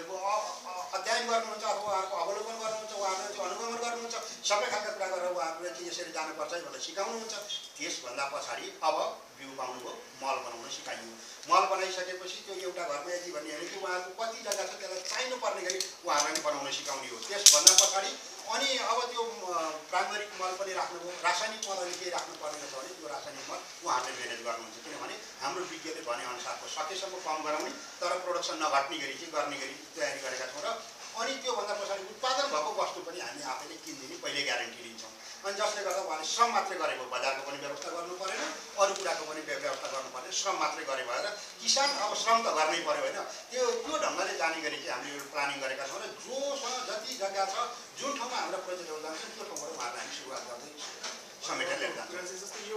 अध्ययन गर्नुहुन्छ अथवा उहाँहरूको अवलोकन गर्नुहुन्छ, उहाँहरूले चाहिँ अनुगमन गर्नुहुन्छ। सबै खालका कुरा गरेर उहाँहरूले चाहिँ यसरी जानुपर्छ भनेर सिकाउनुहुन्छ। त्यसभन्दा पछाडि अब बिउ पाउनुभयो, मल बनाउन सिकाइयो। मल बनाइसकेपछि त्यो एउटा घरमा यति भन्ने होइन कि उहाँको कति जग्गा छ त्यसलाई चाहिनु पर्ने गरी उहाँहरूलाई बनाउन सिकाउने हो। त्यसभन्दा पछाडि अनि अब त्यो प्राङ्गारिक मल पनि राख्नुभयो, रासायनिक मल अहिले केही राख्नुपर्ने छ भने त्यो रासायनिक मल उहाँहरूले म्यानेज गर्नुहुन्छ। किनभने हाम्रो विज्ञले भनेअनुसारको सकेसम्म कम गराउने तर प्रोडक्सन नघट्ने गरी चाहिँ गर्ने गरी तयारी गरेका छौँ। र अनि त्योभन्दा पछाडि उत्पादन भएको वस्तु पनि हामी आफैले किनिदिने पहिले ग्यारेन्टी लिन्छौँ। अनि जसले गर्दा उहाँले श्रम मात्रै गरेको, बजारको पनि व्यवस्था गर्नु परेन, अरू कुराको पनि व्यवस्था गर्नु परेन, श्रम मात्रै गरे भएर किसान अब श्रम त गर्नै पऱ्यो होइन। त्यो त्यो ढङ्गले जाने गरी चाहिँ हामीले प्लानिङ गरेका छौँ। र जोसँग जति जग्गा छ जुन ठाउँमा हाम्रो प्रोजेक्टहरू जान्छ त्यो ठाउँबाट उहाँहरूलाई हामी सुरुवात गर्दै समेटेर लिएर जान्छौँ। जस्तै यो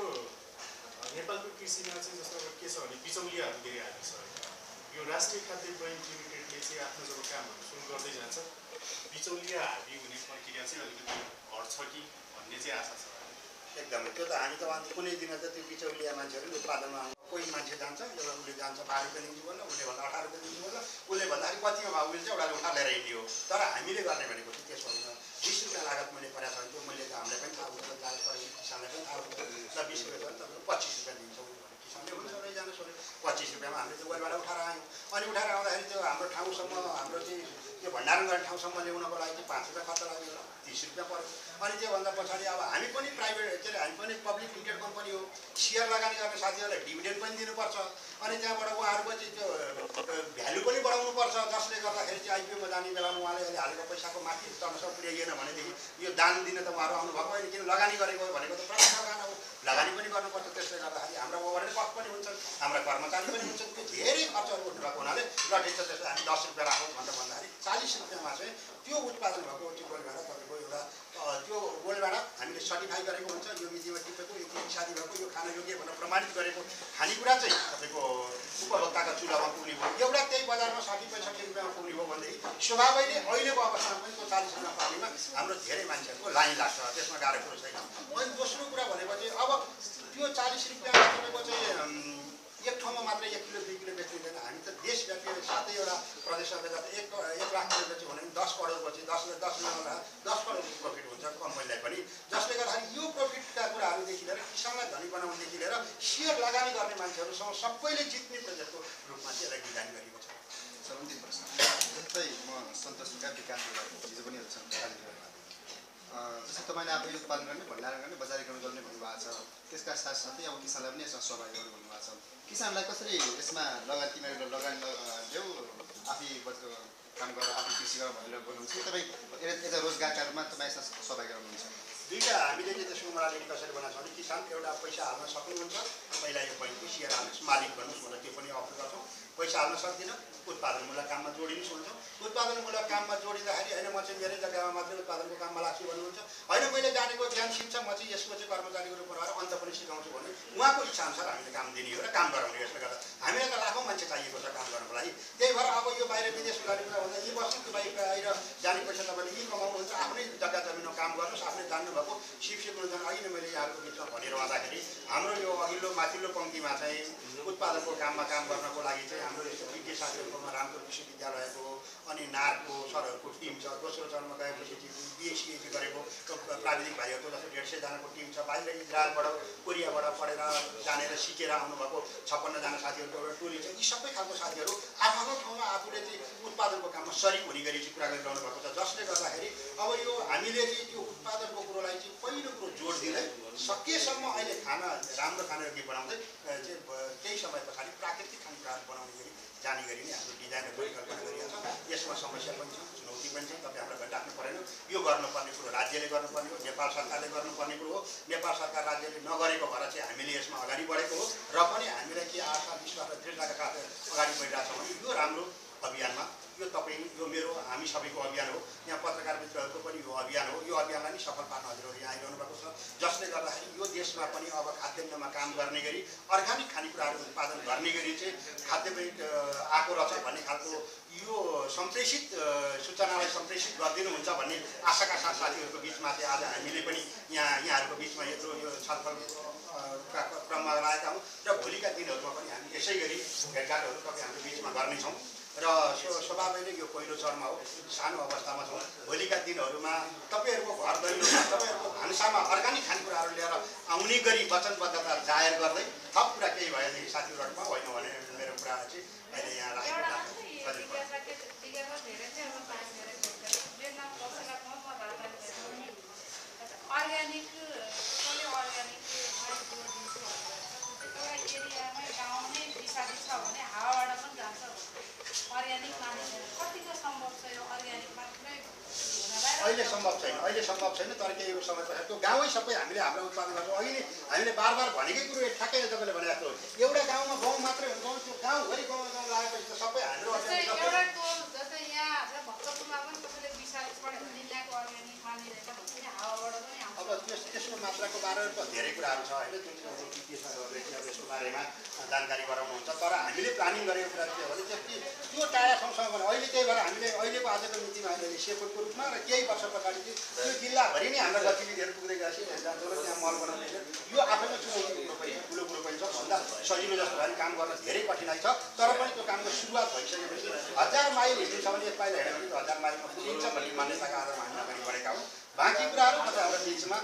नेपालको कृषिमा चाहिँ जस्तो के छ भने बिचौलियाहरू धेरै आएको छ। यो राष्ट्रिय खाद्य बैङ्क लिमिटेडले चाहिँ आफ्नो जब कामहरू सुरु गर्दै जान्छ बिचौलिया हाबी हुने प्रक्रिया चाहिँ अलिकति घट्छ कि भन्ने चाहिँ आशा छ। एकदमै त्यो त हामी त कुनै दिन त त्यो बिचौलिया मान्छेहरू उत्पादनमा कोही मान्छे जान्छ, एउटा उसले जान्छ बाह्र रुपियाँ दिन्छु बोल्ला, उसले भन्दा अठार रुपियाँ दिन्छु बोल्ला, उसले भन्दाखेरि कतिमा भाउ मिल्छ एउटाले उठा लिएर हिँड्यो। तर हामीले गर्ने भनेको चाहिँ त्यसो होइन। बिस रुपियाँ लागत मैले परेको छ भने त्यो मूल्य त हामीलाई पनि थाहा हुन्छ, लागत परेको किसानलाई पनि थाहा हुन्छ। र बिस रुपियाँ छ भने तपाईँको पच्चिस रुपियाँ दिन्छौँ भने किसानले हुन्छ लैजानु छोड्यो। पच्चिस रुपियाँमा हामीले त्यो गोलबाट उठाएर आयौँ। अनि उठाएर आउँदाखेरि त्यो हाम्रो ठाउँसम्म हाम्रो चाहिँ त्यो भण्डारण गर्ने ठाउँसम्म ल्याउनको लागि चाहिँ पाँच रुपियाँ खर्च लाग्यो, तिस रुपियाँ पऱ्यो। अनि त्योभन्दा पछाडि अब हामी पनि प्राइभेट के अरे हामी पनि पब्लिक लिमिटेड कम्पनी हो, सेयर लगानी गर्ने साथीहरूलाई डिभिडेन्ड पनि दिनुपर्छ। अनि त्यहाँबाट उहाँहरूको चाहिँ त्यो भ्यालु पनि बढाउनुपर्छ। जसले गर्दाखेरि चाहिँ आइपिओमा जाने बेलामा उहाँले अहिले हालेको पैसाको माथि तर्नसम्म पुर्याइएन भनेदेखि यो दान दिन त उहाँहरू आउनुभएको होइन, किन लगानी गरेको भनेको त प्रत्यक्ष लगानी हो, लगानी पनि गर्नुपर्छ। त्यसले गर्दाखेरि हाम्रो ओभरहेड कस्ट पनि हुन्छन्, हाम्रा कर्मचारी पनि हुन्छन्, त्यो धेरै खर्चहरू उठ्नुभएको हुनाले ल ठिक छ त्यसलाई हामी दस रुपियाँ राखौँ भनेर भन्दाखेरि चालिस रुपियाँमा चाहिँ त्यो उत्पादन भएको टिप्पणी भएर तपाईँको एउटा त्यो भाँडा हामीले सर्टिफाई गरेको हुन्छ, यो मितिमा टिपेको, यो केही सादी भएको, यो खान योग्य भनेर प्रमाणित गरेको खानेकुरा चाहिँ तपाईँको उपभोक्ताको चुल्हामा पुग्ने भयो। एउटा त्यही बजारमा साठी पैँसठी रुपियाँमा पुग्ने भयो भनेदेखि स्वाभाविकले अहिलेको अवस्थामा पनि त्यो चालिस रुपियाँ पार्टीमा हाम्रो धेरै मान्छेहरूको लाइन लाग्छ, त्यसमा गाह्रो कुरो छैन। अनि दोस्रो कुरा भनेको चाहिँ अब त्यो चालिस रुपियाँ तपाईँको चाहिँ एक ठाउँमा मात्रै एक किलो दुई किलो बेच्दैन, हामी त देशव्यापी सातैवटा प्रदेशमा बेच्दा एक एक लाख किलो बेच्यो भने दस करोडपछि दस दस लाख दस करोड प्रफिट हुन्छ कम्पनीलाई पनि, जसले गर्दाखेरि यो प्रफिटका कुराहरूदेखि लिएर किसानलाई धनी बनाउनेदेखि लिएर सेयर लगानी गर्ने मान्छेहरूसँग सबैले जित्ने प्रोजेक्टको रूपमा चाहिँ यसलाई डिजाइन गरिएको छ। अन्तिम प्रश्न जस्तै म सन्तोष विकास विकास हिजो पनि जस्तै तपाईँले आफै उत्पादन गर्ने भण्डारण गर्ने बजारीकरण गर्ने भन्नुभएको छ, त्यसका साथसाथै अब किसानलाई पनि यसमा सहभागी गर्नु भन्नुभएको छ। किसानलाई कसरी यसमा लगानी तिमीहरू लगानी देऊ आफै काम गरेर आफै कृषि गर भनेर बोल्नुहुन्छ, तपाईँ यता रोजगारका रूपमा तपाईँ यसमा सहभागी गर्नुहुन्छ? दुईवटा हामीले चाहिँ त्यसको मलाई कसरी बनाएको छ भने किसान एउटा पैसा हाल्न सक्नुहुन्छ, पहिला यो बैङ्कको सेयर हाल्नुहोस् मालिक भन्नुहोस् भनेर त्यो पनि अफर गर्छौँ। पैसा हाल्न सक्दिनँ, उत्पादनमूलक काममा जोडिनुहोस् भन्छौँ। उत्पादनमूलक काममा जोडिँदाखेरि होइन म चाहिँ मेरै जग्गामा मात्रै उत्पादनको काममा लाग्छु भन्नुहुन्छ, होइन मैले जानेको ज्ञान शिक्षा म चाहिँ यसको चाहिँ कर्मचारीको रूपमा रहेर अन्त पनि सिकाउँछु भने उहाँको इच्छाअनुसार हामीले काम दिने हो र काम गराउने। यसले गर्दा हामीलाई त लाखौँ मान्छे चाहिएको छ काम गर्नको लागि। त्यही भएर अब यो बाहिर विदेश जाने कुरा भन्दा यी बस्नु त्यो बाहिर आएर जाने पैसा तपाईँले यी कमाउनुहुन्छ, आफ्नै जग्गा जमिनमा काम गर्नुहोस्, आफ्नै जान्नुभएको सिप सिक्नु जानु अहिले मैले यहाँको बिचमा भनेर आउँदाखेरि हाम्रो यो अघिल्लो माथिल्लो पङ्क्तिमा चाहिँ उत्पादनको काममा काम गर्नको लागि चाहिँ हाम्रो यस्तो विज्ञ साथीहरूकोमा रामपुर विश्वविद्यालयको अनि नारको सरहरूको टिम छ। दोस्रो चरणमा गएपछि बिएससिएसी गरेको प्राविधिक भाइहरूको जस्तो डेढ सयजनाको टिम छ। बाहिर इजरायलबाट कोरियाबाट पढेर जानेर सिकेर आउनुभएको छप्पन्नजना साथीहरूको एउटा टोली छ। यी सबै खालको साथीहरू आफ्नो ठाउँमा आफूले चाहिँ उत्पादनको काममा सरिक हुने गरी चाहिँ कुरा गरिरहनु भएको छ, जसले गर्दाखेरि अब यो हामीले चाहिँ त्यो उत्पादनको कुरोलाई चाहिँ पहिलो कुरो जोड दिँदै सकेसम्म अहिले खाना राम्रो खाना योग्य बनाउँदै चाहिँ केही समय पछाडि प्राकृतिक खानेकुराहरू बनाउने गरी जाने गरी नै हाम्रो डिजाइन र परिकल्पना गरिएको छ। यसमा समस्या पनि छ, चुनौती पनि छ, तपाईँ हाम्रो घर राख्नु परेन। यो गर्नुपर्ने कुरो राज्यले गर्नुपर्ने हो, नेपाल सरकारले गर्नुपर्ने कुरो हो। नेपाल सरकार राज्यले नगरेको भएर चाहिँ हामीले यसमा अगाडि बढेको हो र पनि हामीलाई के आशा विश्वास र दृढताका साथ अगाडि बढिरहेको छ भने यो राम्रो अभियानमा यो तपाईँ यो मेरो हामी सबैको अभियान हो, यहाँ पत्रकार मित्रहरूको पनि यो अभियान हो। यो अभियानलाई नै सफल पार्न हजुरहरू यहाँ आइरहनु भएको छ, जसले गर्दाखेरि यो देशमा पनि अब खाद्यान्नमा काम गर्ने गरी अर्ग्यानिक खानेकुराहरू उत्पादन गर्ने गरी चाहिँ खाद्य बैंक आएको रहेछ भन्ने खालको यो सम्प्रेषित सूचनालाई सम्प्रेषित गरिदिनुहुन्छ भन्ने आशाका साथ साथीहरूको बिचमा चाहिँ आज हामीले पनि यहाँ यहाँहरूको बिचमा यत्रो यो छलफल क्रममा लगाएका हौँ र भोलिका दिनहरूमा पनि हामी यसै गरी भेटघाटहरू तपाईँ हाम्रो बिचमा गर्नेछौँ र स्वाभाविक यो पहिलो चरणमा हो, सानो अवस्थामा छौँ। भोलिका दिनहरूमा तपाईँहरूको घर दैलोमा तपाईँहरूको भान्सामा अर्ग्यानिक खानेकुराहरू लिएर आउने गरी वचनबद्धता जाहेर गर्दै थप कुरा केही भएदेखि साथीहरूमा होइन भने मेरो कुरा चाहिँ अहिले यहाँ राखेको अर्ग्यानिक अर्ग्यानिक एरियामै गाउँमै विषादी छ भने हावाबाट पनि जान्छ। अर्ग्यानिक मानिसहरू कतिको सम्भव छ यो अर्ग्यानिक मात्रै? अहिले सम्भव छैन, अहिले सम्भव छैन। तर केही समय पछाडि त्यो गाउँै सबै हामीले हाम्रो उत्पादन गर्छौँ। अहिले हामीले बार बार भनेकै कुरो ठ्याक्कै तपाईँले भने जस्तो एउटा गाउँमा गाउँ मात्रै हुन्छ, त्यो गाउँभरि गाउँ गाउँ लागेपछि त सबै हाम्रो एउटा टोल जस्तै यहाँ भक्तपुरमा पनि कसैले विषादी पढ्यो भने यहाँको अर्ग्यानिक मानिरहेछ भने हावाबाट पनि आउँछ। अब त्यस त्यसको मात्राको बारेमा त धेरै कुराहरू छ होइन, जुन चाहिँ अब यसको बारेमा जानकारी गराउनुहुन्छ। तर हामीले प्लानिङ गरेको कुरा के हो भने त्यति त्यो टाढा ठाउँसँग भने अहिले त्यही भएर हामीले अहिलेको आजको मितिमा हामीले सेफोटको रूपमा र केही वर्ष पछाडि चाहिँ त्यो जिल्लाभरि नै हाम्रो गतिविधिहरू पुग्दै गएपछि त्यहाँ मल बनाउने यो आफैमा चुनौतीको कुरो पनि ठुलो कुरो पनि छ। भन्दा सजिलो जस्तो भयो काम गर्न धेरै कठिनाइ छ, तर पनि त्यो कामको सुरुवात भइसकेपछि हजार माइल हिँड्छ भने एक पाइला हिँड्यो भने हजार माइलमा पुगिन्छ भन्ने मान्यताका आधारमा हामी अगाडि बढेका हौँ। बाँकी कुराहरू त हाम्रो बिचमा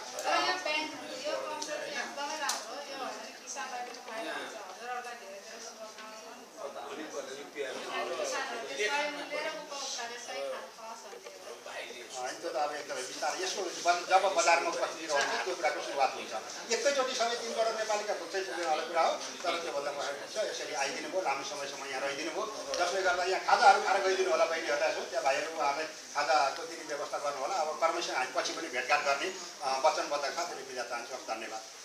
त्यो त अब एकदमै बिस्तारै यसको जब बजारमा उपस्थित रहन्छ त्यो कुराको सुरुवात हुन्छ। एकैचोटि सबै तिन करोड नेपालीका भुक्तै पुग्नेवाला कुरा हो, तर त्योभन्दा पछाडि हुन्छ। यसरी आइदिनु भयो, लामो समयसम्म यहाँ रहिदिनु भयो, जसले गर्दा यहाँ खाजाहरू खाएर गइदिनु होला। बहिनीहरूलाई छु त्यहाँ भाइहरू उहाँलाई खाजाको दिने व्यवस्था गर्नु होला। अब कर्मसँग हामी पछि पनि भेटघाट गर्ने वचनबद्ध छ। त्यसले बिदा चाहन्छु। धन्यवाद।